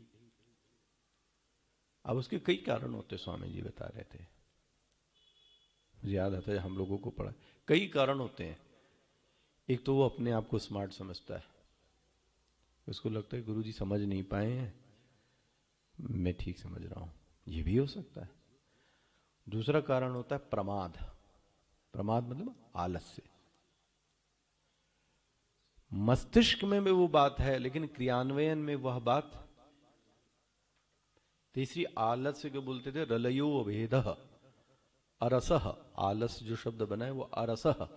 अब उसके कई कारण होते, स्वामी जी बता रहे थे, मुझे याद आता है हम लोगों को पढ़ा, कई कारण होते हैं। एक तो वो अपने आप को स्मार्ट समझता है, उसको लगता है गुरुजी समझ नहीं पाए हैं, मैं ठीक समझ रहा हूं, ये भी हो सकता है। दूसरा कारण होता है प्रमाद। प्रमाद मतलब आलस्य। मस्तिष्क में भी वो बात है लेकिन क्रियान्वयन में वह बात। तीसरी आलस्य को बोलते थे रलयो भेद, अरसह। आलस जो शब्द बना है वो अरसह,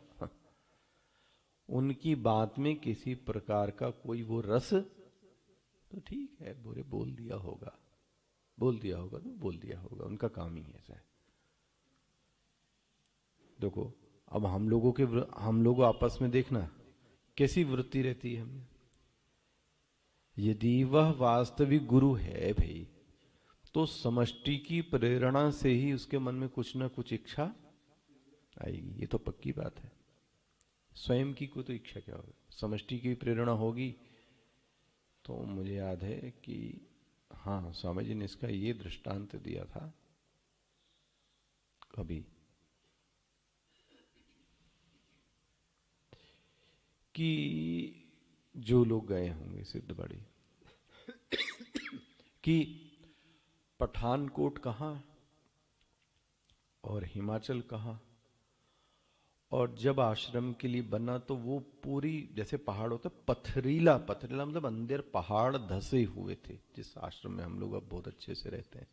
उनकी बात में किसी प्रकार का कोई वो रस, तो ठीक है बोले बोल दिया होगा, बोल दिया होगा तो बोल दिया होगा, उनका काम ही ऐसा है। देखो अब हम लोगों के, हम लोग आपस में देखना कैसी वृत्ति रहती है हमें। यदि वह वास्तविक गुरु है भाई, तो समष्टि की प्रेरणा से ही उसके मन में कुछ ना कुछ इच्छा आएगी, ये तो पक्की बात है। स्वयं की कोई तो इच्छा क्या होगी, समष्टि की प्रेरणा होगी। तो मुझे याद है कि हाँ स्वामी जी ने इसका ये दृष्टांत दिया था कभी, कि जो लोग गए होंगे सिद्धबाड़ी कि पठानकोट कहाँ और हिमाचल कहाँ, और जब आश्रम के लिए बना तो वो पूरी जैसे पहाड़ होता है, पथरीला, पथरीला मतलब अंदर पहाड़ धसे हुए थे, जिस आश्रम में हम लोग अब बहुत अच्छे से रहते हैं।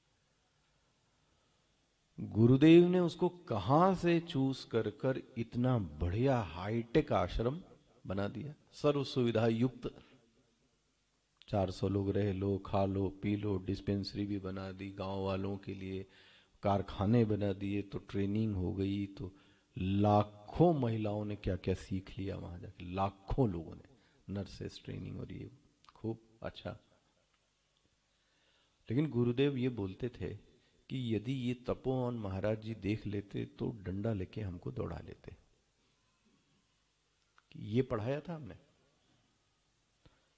गुरुदेव ने उसको कहां से चूज कर कर इतना बढ़िया हाईटेक आश्रम बना दिया, सर्व सुविधा युक्त। चार सौ लोग रह लो, खा लो, पी लो, डिस्पेंसरी भी बना दी गांव वालों के लिए, कारखाने बना दिए, तो ट्रेनिंग हो गई, तो लाखों महिलाओं ने क्या क्या सीख लिया वहां जाके, लाखों लोगों ने नर्सेस ट्रेनिंग, और ये खूब अच्छा। लेकिन गुरुदेव ये बोलते थे कि यदि ये तपोवन महाराज जी देख लेते तो डंडा लेके हमको दौड़ा लेते। ये पढ़ाया था हमने,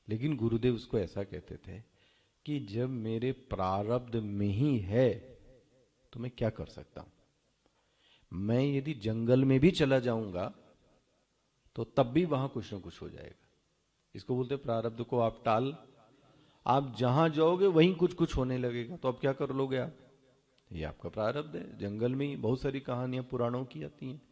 लेकिन गुरुदेव उसको ऐसा कहते थे कि जब मेरे प्रारब्ध में ही है तो मैं क्या कर सकता हूं। मैं यदि जंगल में भी चला जाऊंगा तो तब भी वहां कुछ ना कुछ हो जाएगा। इसको बोलते प्रारब्ध को आप टाल, आप जहां जाओगे वहीं कुछ कुछ होने लगेगा, तो अब क्या कर लोगे आप? ये आपका प्रारब्ध है। जंगल में ही बहुत सारी कहानियां पुराणों की आती हैं।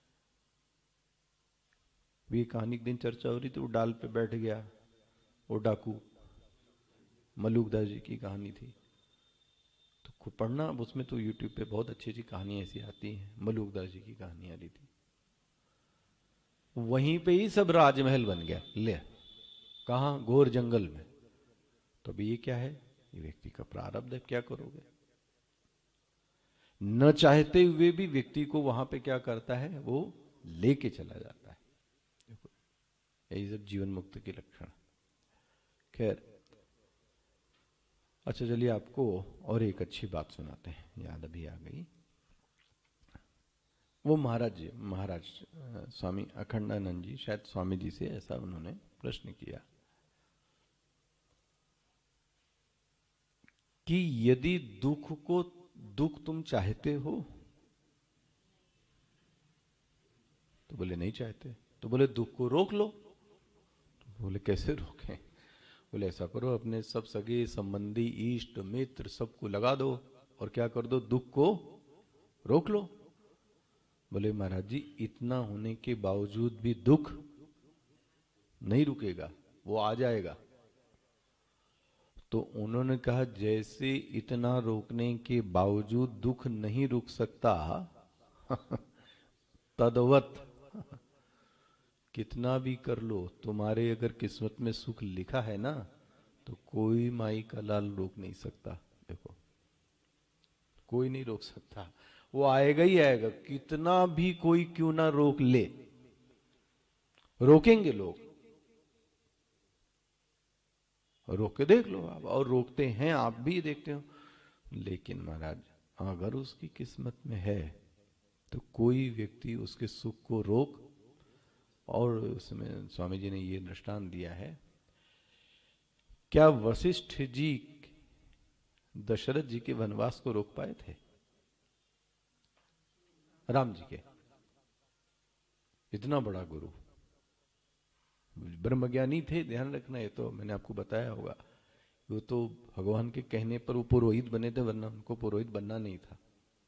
भी कहानी एक दिन चर्चा हो रही थी, वो डाल पे बैठ गया वो डाकू, मलूकदास जी की कहानी थी। तो पढ़ना उसमें तो यूट्यूब पे बहुत अच्छी अच्छी कहानी ऐसी आती हैं। मलूकदास जी की कहानी आ रही थी, वहीं पे ही सब राजमहल बन गया। ले कहा? घोर जंगल में। तो अभी ये क्या है? ये व्यक्ति का प्रारब्ध है। क्या करोगे? न चाहते हुए भी व्यक्ति को वहां पे क्या करता है? वो लेके चला जाता है। देखो यही सब जीवन मुक्त के लक्षण। खैर, अच्छा चलिए आपको और एक अच्छी बात सुनाते हैं, याद अभी आ गई। वो महाराज जी, महाराज स्वामी अखंडानंद जी, शायद स्वामी जी से ऐसा उन्होंने प्रश्न किया कि यदि दुख को, दुख तुम चाहते हो? तो बोले नहीं चाहते। तो बोले दुख को रोक लो। तो बोले कैसे रोकें? बोले ऐसा करो, अपने सब सगे संबंधी इष्ट मित्र सबको लगा दो और क्या कर दो? दुख को रोक लो। बोले महाराज जी इतना होने के बावजूद भी दुख नहीं रुकेगा, वो आ जाएगा। तो उन्होंने कहा जैसे इतना रोकने के बावजूद दुख नहीं रुक सकता, तद्वत कितना भी कर लो, तुम्हारे अगर किस्मत में सुख लिखा है ना, तो कोई माई का लाल रोक नहीं सकता। देखो कोई नहीं रोक सकता, वो आएगा ही आएगा, कितना भी कोई क्यों ना रोक ले। रोकेंगे लोग, रोक के देख लो आप, और रोकते हैं आप भी देखते हो। लेकिन महाराज अगर उसकी किस्मत में है तो कोई व्यक्ति उसके सुख को रोक, और उसमें स्वामी जी ने ये दृष्टांत दिया है। क्या वशिष्ठ जी दशरथ जी के वनवास को रोक पाए थे? राम जी के, इतना बड़ा गुरु, ब्रह्मज्ञानी थे, ध्यान रखना, ये तो मैंने आपको बताया होगा। वो तो भगवान के कहने पर वो पुरोहित बने थे, वरना उनको पुरोहित बनना नहीं था,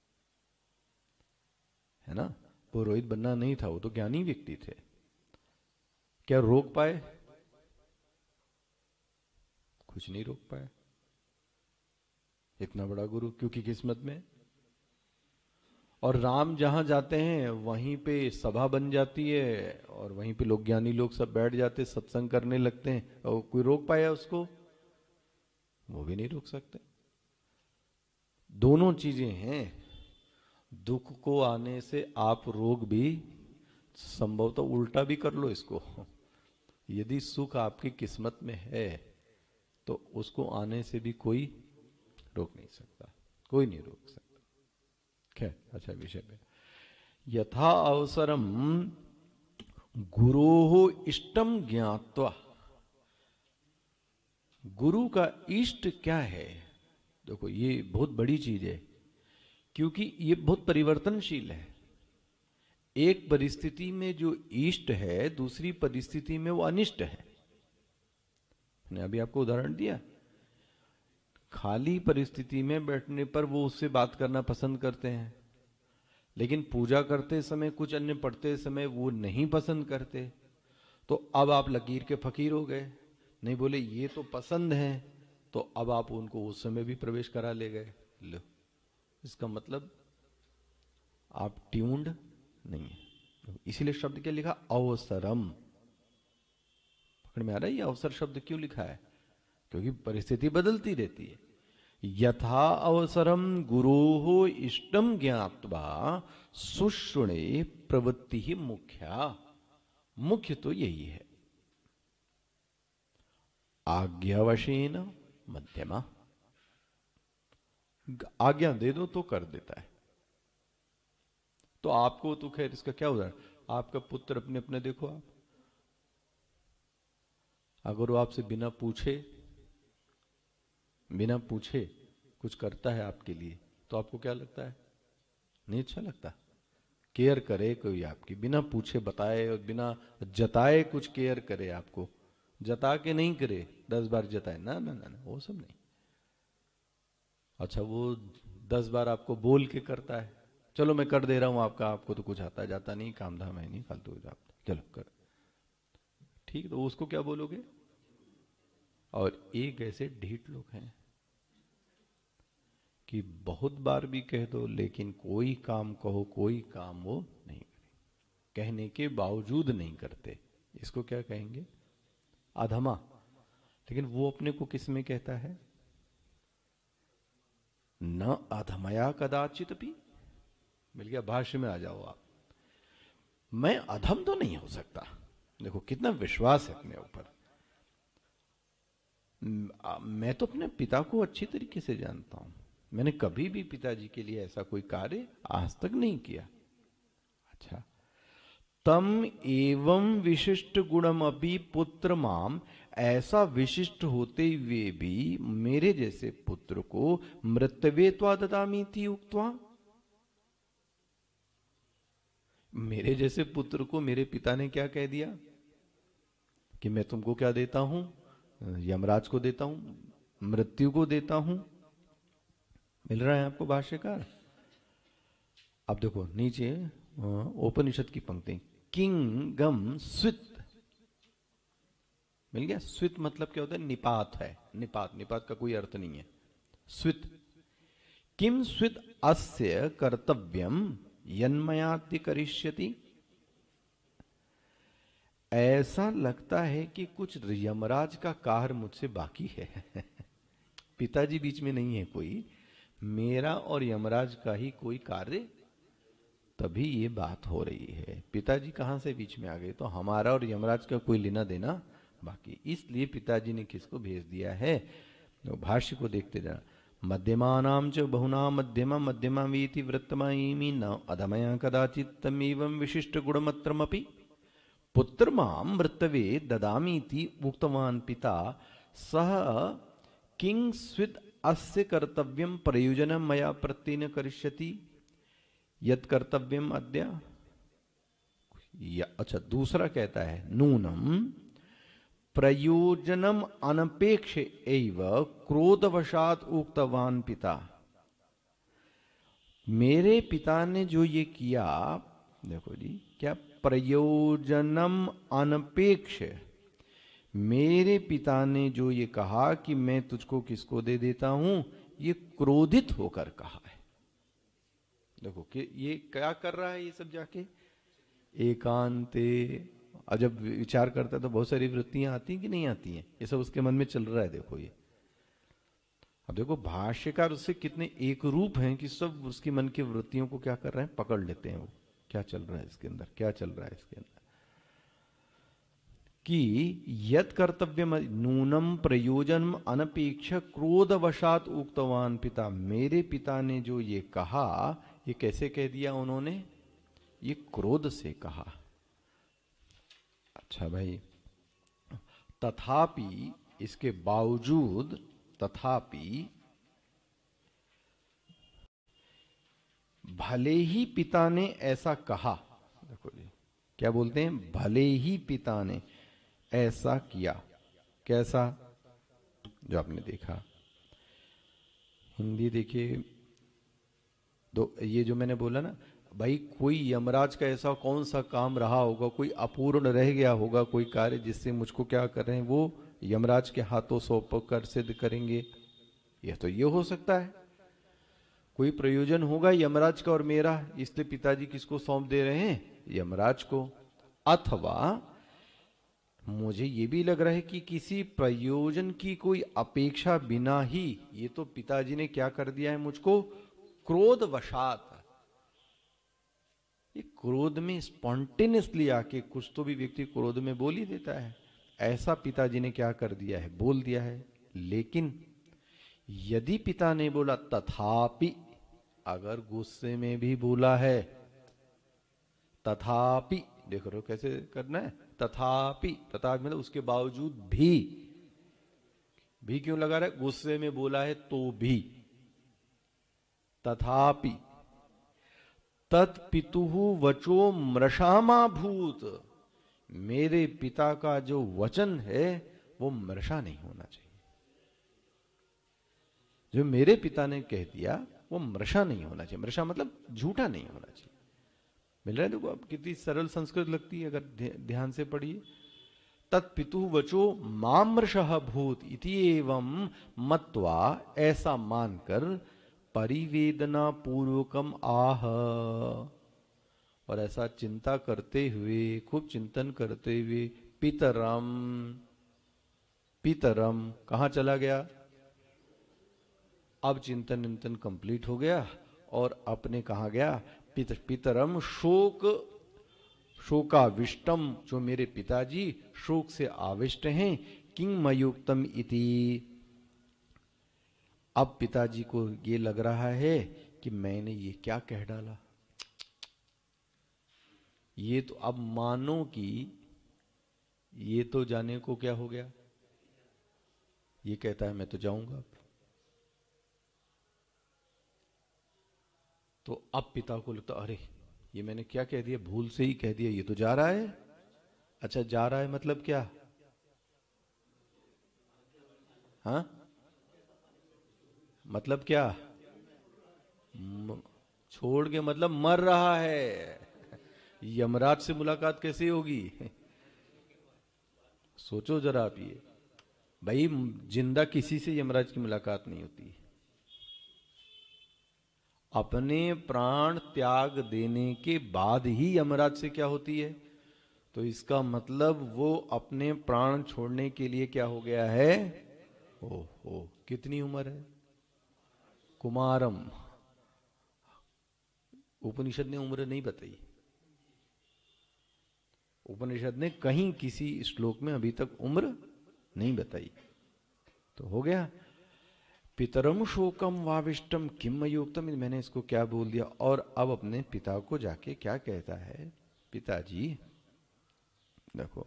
है ना। पुरोहित बनना नहीं था, वो तो ज्ञानी व्यक्ति थे। क्या रोक पाए? कुछ नहीं रोक पाए, इतना बड़ा गुरु, क्योंकि किस्मत में। और राम जहां जाते हैं वहीं पे सभा बन जाती है, और वहीं पे लोग, ज्ञानी लोग सब बैठ जाते, सत्संग करने लगते हैं, और कोई रोक पाया उसको? वो भी नहीं रोक सकते। दोनों चीजें हैं। दुख को आने से आप रोक भी, संभव तो उल्टा भी कर लो इसको। यदि सुख आपकी किस्मत में है तो उसको आने से भी कोई रोक नहीं सकता, कोई नहीं रोक सकता। खैर, अच्छा विषय पे। यथा अवसरम गुरोः इष्टम ज्ञात्वा। गुरु का इष्ट क्या है? देखो ये बहुत बड़ी चीज है, क्योंकि ये बहुत परिवर्तनशील है। एक परिस्थिति में जो इष्ट है, दूसरी परिस्थिति में वो अनिष्ट है। मैंने अभी आपको उदाहरण दिया, खाली परिस्थिति में बैठने पर वो उससे बात करना पसंद करते हैं, लेकिन पूजा करते समय, कुछ अन्य पढ़ते समय वो नहीं पसंद करते। तो अब आप लकीर के फकीर हो गए, नहीं बोले ये तो पसंद है, तो अब आप उनको उस समय भी प्रवेश करा ले गए। लो, इसका मतलब आप ट्यून्ड नहीं है। इसीलिए शब्द क्या लिखा? अवसरम। पकड़ में आ रहा है ये अवसर शब्द क्यों लिखा है? क्योंकि परिस्थिति बदलती रहती है। यथा अवसरम गुरोः इष्टम ज्ञात्वा सुश्रुणे प्रवृत्ति ही मुख्या। मुख्य तो यही है। आज्ञावशेन मध्यमा, आज्ञा दे दो तो कर देता है। तो आपको तो खैर, इसका क्या उदाहरण, आपका पुत्र अपने अपने देखो, आप अगर वो आपसे बिना पूछे बिना पूछे कुछ करता है आपके लिए, तो आपको क्या लगता है? नहीं अच्छा लगता। केयर करे कोई आपकी, बिना पूछे बताए और बिना जताए कुछ केयर करे आपको, जता के नहीं करे, दस बार जताए, ना ना ना ना, वो सब नहीं। अच्छा वो दस बार आपको बोल के करता है, चलो मैं कर दे रहा हूं आपका, आपको तो कुछ आता जाता नहीं, काम धाम है नहीं, फालतू हो जाता, चलो कर, ठीक, तो उसको क्या बोलोगे? और एक ऐसे ढीठ लोग हैं कि बहुत बार भी कह दो लेकिन कोई काम कहो, कोई काम वो नहीं करे, कहने के बावजूद नहीं करते, इसको क्या कहेंगे? अधमा। लेकिन वो अपने को किस में कहता है? न अधमया कदाचित भी। मिल गया, भाष्य में आ जाओ आप। मैं अधम तो नहीं हो सकता, देखो कितना विश्वास है अपने ऊपर। मैं तो अपने पिता को अच्छी तरीके से जानता हूं, मैंने कभी भी पिताजी के लिए ऐसा कोई कार्य आज तक नहीं किया। अच्छा, तम एवं विशिष्ट गुणम अपि पुत्र माम, ऐसा विशिष्ट होते हुए भी मेरे जैसे पुत्र को मृत्यवेत्वा ददामी थी उक्त्वा, मेरे जैसे पुत्र को मेरे पिता ने क्या कह दिया कि मैं तुमको क्या देता हूं? यमराज को देता हूं, मृत्यु को देता हूं। मिल रहा है आपको भाष्यकार? अब देखो नीचे उपनिषद की पंक्ति, किंगम स्वित, मिल गया। स्वित मतलब क्या होता है? निपात है, निपात, निपात का कोई अर्थ नहीं है। स्वित, किम स्वित अस्य कर्तव्यम यन्मयाति करिष्यति, ऐसा लगता है कि कुछ यमराज का कार्य मुझसे बाकी है। पिताजी बीच में नहीं है कोई, मेरा और यमराज का ही कोई कार्य, तभी ये बात हो रही है। पिताजी कहां से बीच में आ गए? तो हमारा और यमराज का कोई लेना देना बाकी, इसलिए पिताजी ने किसको भेज दिया है? तो भाष्य को देखते जाना, मध्यमानाम च बहुना मध्यमा मध्यमा वीति वृत्तमा इमी न अधमया कदाचित तमेवं विशिष्ट गुणमत्रमपि पुत्र माम मृतवे ददामीति उक्तवान पिता, सह किंग स्विद अस्य कर्तव्यम प्रयोजनम मया प्रत्येन करिष्यति यत् कर्तव्यम अद्य। अच्छा, दूसरा कहता है नूनम प्रयोजनम अनपेक्ष एव क्रोधवशात उक्तवान पिता, मेरे पिता ने जो ये किया, देखो जी क्या, प्रयोजनम अनपेक्ष, मेरे पिता ने जो ये कहा कि मैं तुझको किसको दे देता हूं, ये क्रोधित होकर कहा है। देखो कि ये क्या कर रहा है, ये सब जाके एकांते, और जब विचार करता है तो बहुत सारी वृत्तियां आती हैं कि नहीं आती हैं, ये सब उसके मन में चल रहा है। देखो ये, अब देखो भाष्यकार उससे कितने एक रूप हैं कि सब उसकी मन की वृत्तियों को क्या कर रहे हैं, पकड़ लेते हैं। वो क्या चल रहा है इसके अंदर, क्या चल रहा है इसके अंदर, कि यत् कर्तव्यम नूनम प्रयोजनम अनपेक्ष क्रोधवशात उक्तवान पिता, मेरे पिता ने जो ये कहा, ये कैसे कह दिया उन्होंने? ये क्रोध से कहा। अच्छा भाई, तथापि, इसके बावजूद, तथापि भले ही पिता ने ऐसा कहा, देखो जी क्या बोलते हैं, भले ही पिता ने ऐसा किया। कैसा? जो आपने देखा, हिंदी देखिए, दो ये जो मैंने बोला ना भाई, कोई यमराज का ऐसा कौन सा काम रहा होगा, कोई अपूर्ण रह गया होगा कोई कार्य, जिससे मुझको क्या कर रहे हैं, वो यमराज के हाथों सौंप कर सिद्ध करेंगे। यह तो ये हो सकता है, कोई प्रयोजन होगा यमराज का और मेरा, इसलिए पिताजी किसको सौंप दे रहे हैं? यमराज को। अथवा मुझे ये भी लग रहा है कि किसी प्रयोजन की कोई अपेक्षा बिना ही ये तो पिताजी ने क्या कर दिया है मुझको, क्रोध वशात। ये क्रोध में स्पॉन्टेनियसली आके कुछ तो भी व्यक्ति क्रोध में बोल ही देता है, ऐसा पिताजी ने क्या कर दिया है, बोल दिया है। लेकिन यदि पिता ने बोला तथापि, अगर गुस्से में भी बोला है, तथापि, देख रहे हो कैसे करना है, तथापि, तथापि मतलब उसके बावजूद भी, भी क्यों लगा रहा है? गुस्से में बोला है तो भी। तथापि तत्पितुः वचो मृषामा भूत, मेरे पिता का जो वचन है वो मृषा नहीं होना चाहिए। जो मेरे पिता ने कह दिया वो मृषा नहीं होना चाहिए। मृषा मतलब झूठा नहीं होना चाहिए। मिल रहा है? देखो अब कितनी सरल संस्कृत लगती है अगर ध्यान से पढ़िए। तत्पितु वचो मामृषः भूत इति एवं मत्वा, ऐसा मानकर, परिवेदना पूर्वकम आह, और ऐसा चिंता करते हुए, खूब चिंतन करते हुए, पितरम, पितरम कहां चला गया? अब चिंतन चिंतन कंप्लीट हो गया और अपने कहा गया? पित, पितरम शोक, शोकाविष्टम, जो मेरे पिताजी शोक से आविष्ट हैं, किंग मयुक्तम इति। अब पिताजी को ये लग रहा है कि मैंने ये क्या कह डाला। ये तो अब मानो कि ये तो जाने को क्या हो गया। ये कहता है मैं तो जाऊंगा। तो अब पिता को लगता अरे ये मैंने क्या कह दिया, भूल से ही कह दिया, ये तो जा रहा है। अच्छा जा रहा है मतलब क्या? हाँ मतलब क्या? छोड़ के मतलब मर रहा है। यमराज से मुलाकात कैसे होगी? सोचो जरा आप ये भाई, जिंदा किसी से यमराज की मुलाकात नहीं होती। अपने प्राण त्याग देने के बाद ही यमराज से क्या होती है। तो इसका मतलब वो अपने प्राण छोड़ने के लिए क्या हो गया है? ओहो, कितनी उम्र है? कुमारम। उपनिषद ने उम्र नहीं बताई। उपनिषद ने कहीं किसी श्लोक में अभी तक उम्र नहीं बताई। तो हो गया पितरम शोकम वाविष्टम किम युक्तम, मैंने इसको क्या बोल दिया। और अब अपने पिता को जाके क्या कहता है? पिताजी देखो,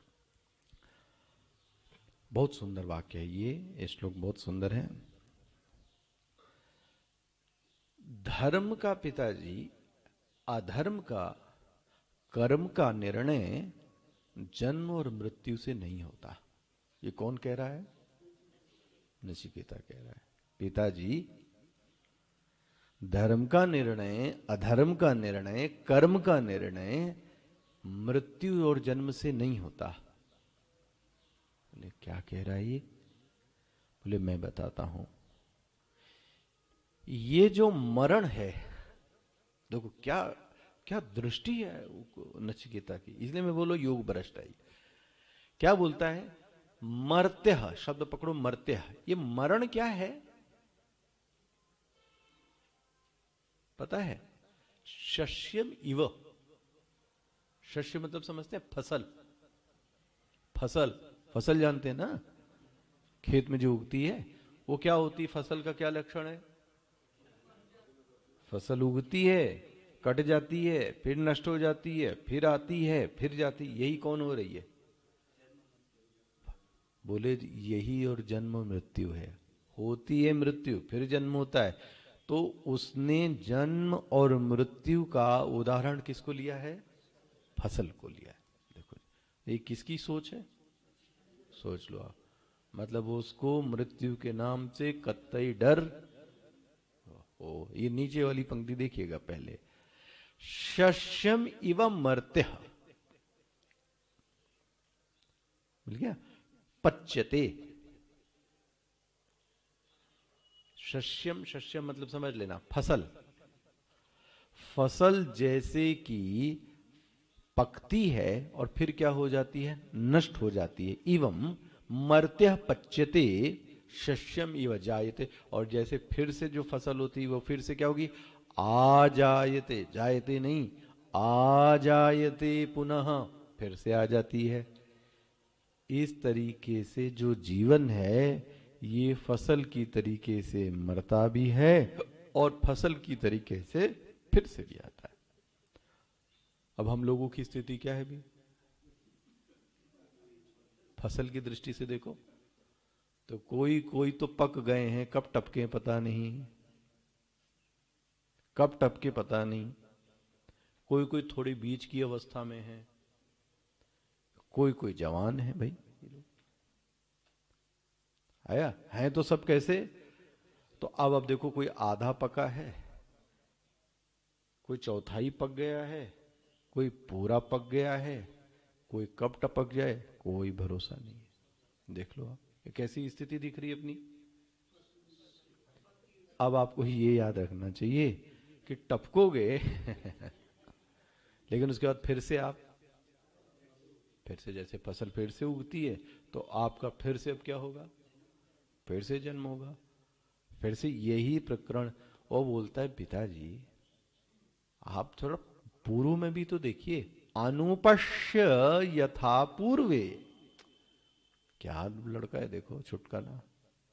बहुत सुंदर वाक्य है ये, ये श्लोक बहुत सुंदर है। धर्म का पिताजी, अधर्म का, कर्म का निर्णय जन्म और मृत्यु से नहीं होता। ये कौन कह रहा है? नचिकेता कह रहा है। पिताजी, धर्म का निर्णय, अधर्म का निर्णय, कर्म का निर्णय मृत्यु और जन्म से नहीं होता। बोले क्या कह रहा है ये? बोले मैं बताता हूं। ये जो मरण है, देखो क्या क्या दृष्टि है नचिकेता की, इसलिए मैं बोलो योग भ्रष्ट है। क्या बोलता है? मर्त्य शब्द पकड़ो, मर्त्य। ये मरण क्या है पता है? शस्यम इव। शस्य मतलब समझते हैं? फसल। फसल फसल जानते हैं ना? खेत में जो उगती है वो क्या होती है? फसल का क्या लक्षण है? फसल उगती है, कट जाती है, फिर नष्ट हो जाती है, फिर आती है, फिर जाती है। यही कौन हो रही है? बोले यही और जन्म मृत्यु है। होती है मृत्यु, फिर जन्म होता है। तो उसने जन्म और मृत्यु का उदाहरण किसको लिया है? फसल को लिया है। देखो ये किसकी सोच है? सोच लो आप। मतलब उसको मृत्यु के नाम से कतई डर। ओ, ये नीचे वाली पंक्ति देखिएगा पहले। शस्यम इव मर्त्य, मिल गया? पच्यते। शस्यम, शस्यम मतलब समझ लेना फसल। फसल जैसे कि पकती है और फिर क्या हो जाती है? नष्ट हो जाती है। एवं मर्त्य पच्यते शस्यम इव जायते, और जैसे फिर से जो फसल होती है वो फिर से क्या होगी? आ जायते, जायते नहीं, आ जायते, पुनः फिर से आ जाती है। इस तरीके से जो जीवन है ये फसल की तरीके से मरता भी है और फसल की तरीके से फिर से भी आता है। अब हम लोगों की स्थिति क्या है भी? फसल की दृष्टि से देखो तो कोई कोई तो पक गए हैं, कब टपके पता नहीं, कब टपके पता नहीं, कोई कोई थोड़ी बीज की अवस्था में है, कोई कोई जवान है। भाई आया है तो सब कैसे? तो अब अब देखो, कोई आधा पका है, कोई चौथाई पक गया है, कोई पूरा पक गया है, कोई कब टपक जाए कोई भरोसा नहीं है। देख लो आप, ये कैसी स्थिति दिख रही है अपनी। अब आपको ये याद रखना चाहिए कि टपकोगे लेकिन उसके बाद फिर से आप फिर से जैसे फसल फिर से उगती है तो आपका फिर से अब क्या होगा, फिर से जन्म होगा, फिर से यही प्रकरण। वो बोलता है पिताजी आप थोड़ा पूर्व में भी तो देखिए, अनुपश्य यथा पूर्वे। क्या लड़का है देखो, छुटकाना।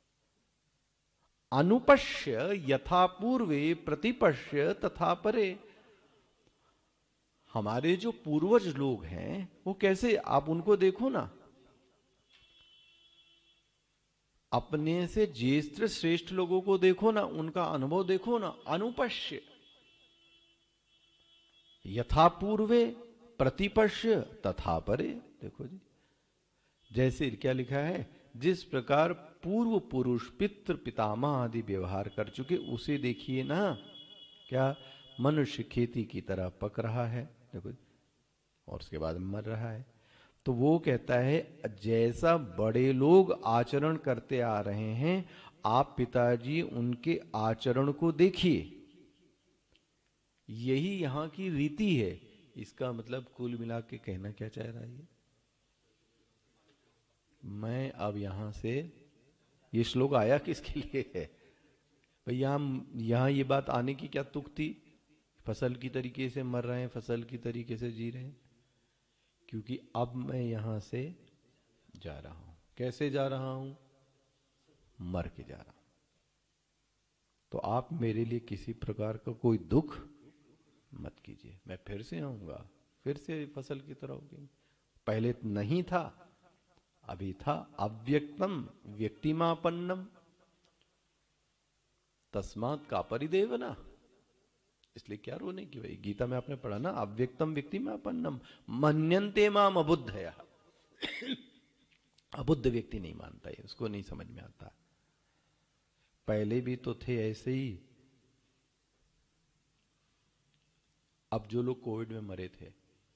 अनुपश्य यथा पूर्वे प्रतिपश्य तथा परे। हमारे जो पूर्वज लोग हैं वो कैसे, आप उनको देखो ना, अपने से ज्येष्ठ श्रेष्ठ लोगों को देखो ना, उनका अनुभव देखो ना। अनुपश्य यथा पूर्वे प्रतिपश्य तथा परे। देखो जी, जैसे क्या लिखा है, जिस प्रकार पूर्व पुरुष पितृ पितामह आदि व्यवहार कर चुके उसे देखिए ना, क्या मनुष्य खेती की तरह पक रहा है, देखो, और उसके बाद मर रहा है। तो वो कहता है जैसा बड़े लोग आचरण करते आ रहे हैं, आप पिताजी उनके आचरण को देखिए, यही यहां की रीति है। इसका मतलब कुल मिला के कहना क्या चाह रहा है, मैं अब यहां से, ये श्लोक आया किसके लिए है भाई? यहां यहां ये बात आने की क्या तुक थी? फसल की तरीके से मर रहे हैं, फसल की तरीके से जी रहे हैं, क्योंकि अब मैं यहां से जा रहा हूं। कैसे जा रहा हूं? मर के जा रहा हूं। तो आप मेरे लिए किसी प्रकार का कोई दुख मत कीजिए, मैं फिर से आऊंगा, फिर से फसल की तरह होगी। पहले नहीं था, अभी था। अव्यक्तम व्यक्तिमापन्नम तस्मात् का परिदेवना। इसलिए क्या रोने की भाई, गीता में आपने पढ़ा ना, अव्यक्तम व्यक्तिमापन्नम मन्यन्ते माम अबुद्धया। अबुद्ध व्यक्ति नहीं मानता है, उसको नहीं समझ में आता। पहले भी तो थे ऐसे ही। अब जो लोग कोविड में मरे थे,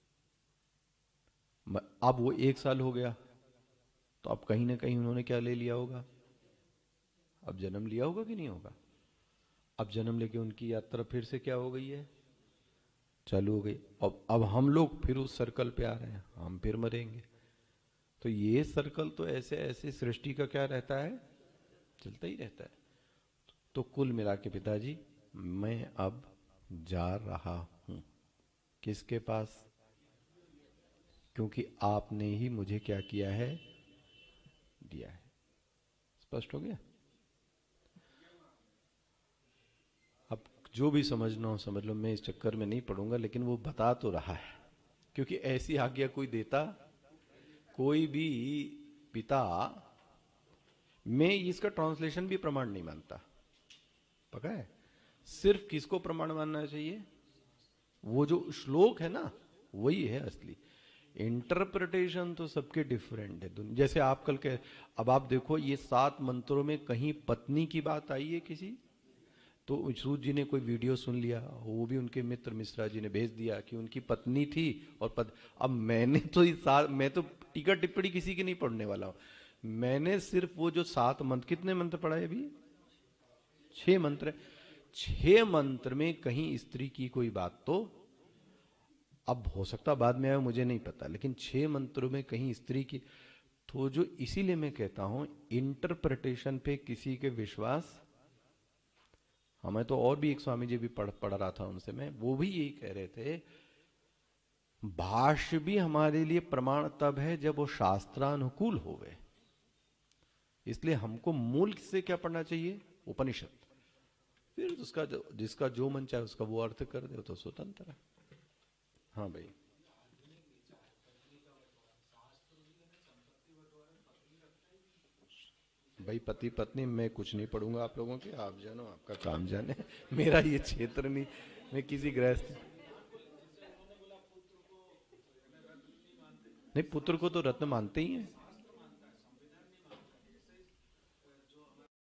अब वो एक साल हो गया, तो अब कहीं ना कहीं उन्होंने क्या ले लिया होगा, अब जन्म लिया होगा कि नहीं होगा? अब जन्म लेके उनकी यात्रा फिर से क्या हो गई है, चालू हो गई। अब अब हम लोग फिर उस सर्कल पे आ रहे हैं, हम फिर मरेंगे। तो ये सर्कल तो ऐसे ऐसे सृष्टि का क्या रहता है, चलता ही रहता है। तो कुल मिला के पिताजी मैं अब जा रहा हूं, किसके पास? क्योंकि आपने ही मुझे क्या किया है, दिया है। स्पष्ट हो गया? अब जो भी समझना हो समझ लो, मैं इस चक्कर में नहीं पड़ूंगा, लेकिन वो बता तो रहा है, क्योंकि ऐसी आज्ञा कोई देता, कोई भी पिता, मैं इसका ट्रांसलेशन भी प्रमाण नहीं मानता। पता है सिर्फ किसको प्रमाण मानना चाहिए? वो जो श्लोक है ना, वही है असली। इंटरप्रिटेशन तो सबके डिफरेंट है। जैसे आप कल के, अब आप देखो ये सात मंत्रों में कहीं पत्नी की बात आई है किसी? तो सूत जी ने कोई वीडियो सुन लिया, वो भी उनके मित्र मिश्रा जी ने भेज दिया कि उनकी पत्नी थी और पद। अब मैंने तो इस सात, मैं तो टीका टिप्पणी किसी की नहीं पढ़ने वाला हूं। मैंने सिर्फ वो जो सात मंत्र, कितने मंत्र पढ़ाए अभी? छह मंत्र। छह मंत्र में कहीं स्त्री की कोई बात तो, अब हो सकता बाद में आए मुझे नहीं पता, लेकिन छह मंत्रों में कहीं स्त्री की तो, जो इसीलिए मैं कहता हूं इंटरप्रिटेशन पे किसी के विश्वास। हमें तो और भी एक स्वामी जी भी पढ़ पढ़ रहा था उनसे मैं, वो भी यही कह रहे थे, भाष्य भी हमारे लिए प्रमाण तब है जब वो शास्त्रानुकूल होवे। इसलिए हमको मूल से क्या पढ़ना चाहिए? उपनिषद। फिर उसका जो, जिसका जो मन चाहे उसका वो अर्थ कर दे, तो स्वतंत्र है। हाँ भाई, भाई पति पत्नी मैं कुछ नहीं पढ़ूंगा आप लोगों के, आप जानो आपका काम जाने, मेरा ये क्षेत्र नहीं। मैं किसी गृहस्थ नहीं, पुत्र को तो रत्न मानते ही हैं।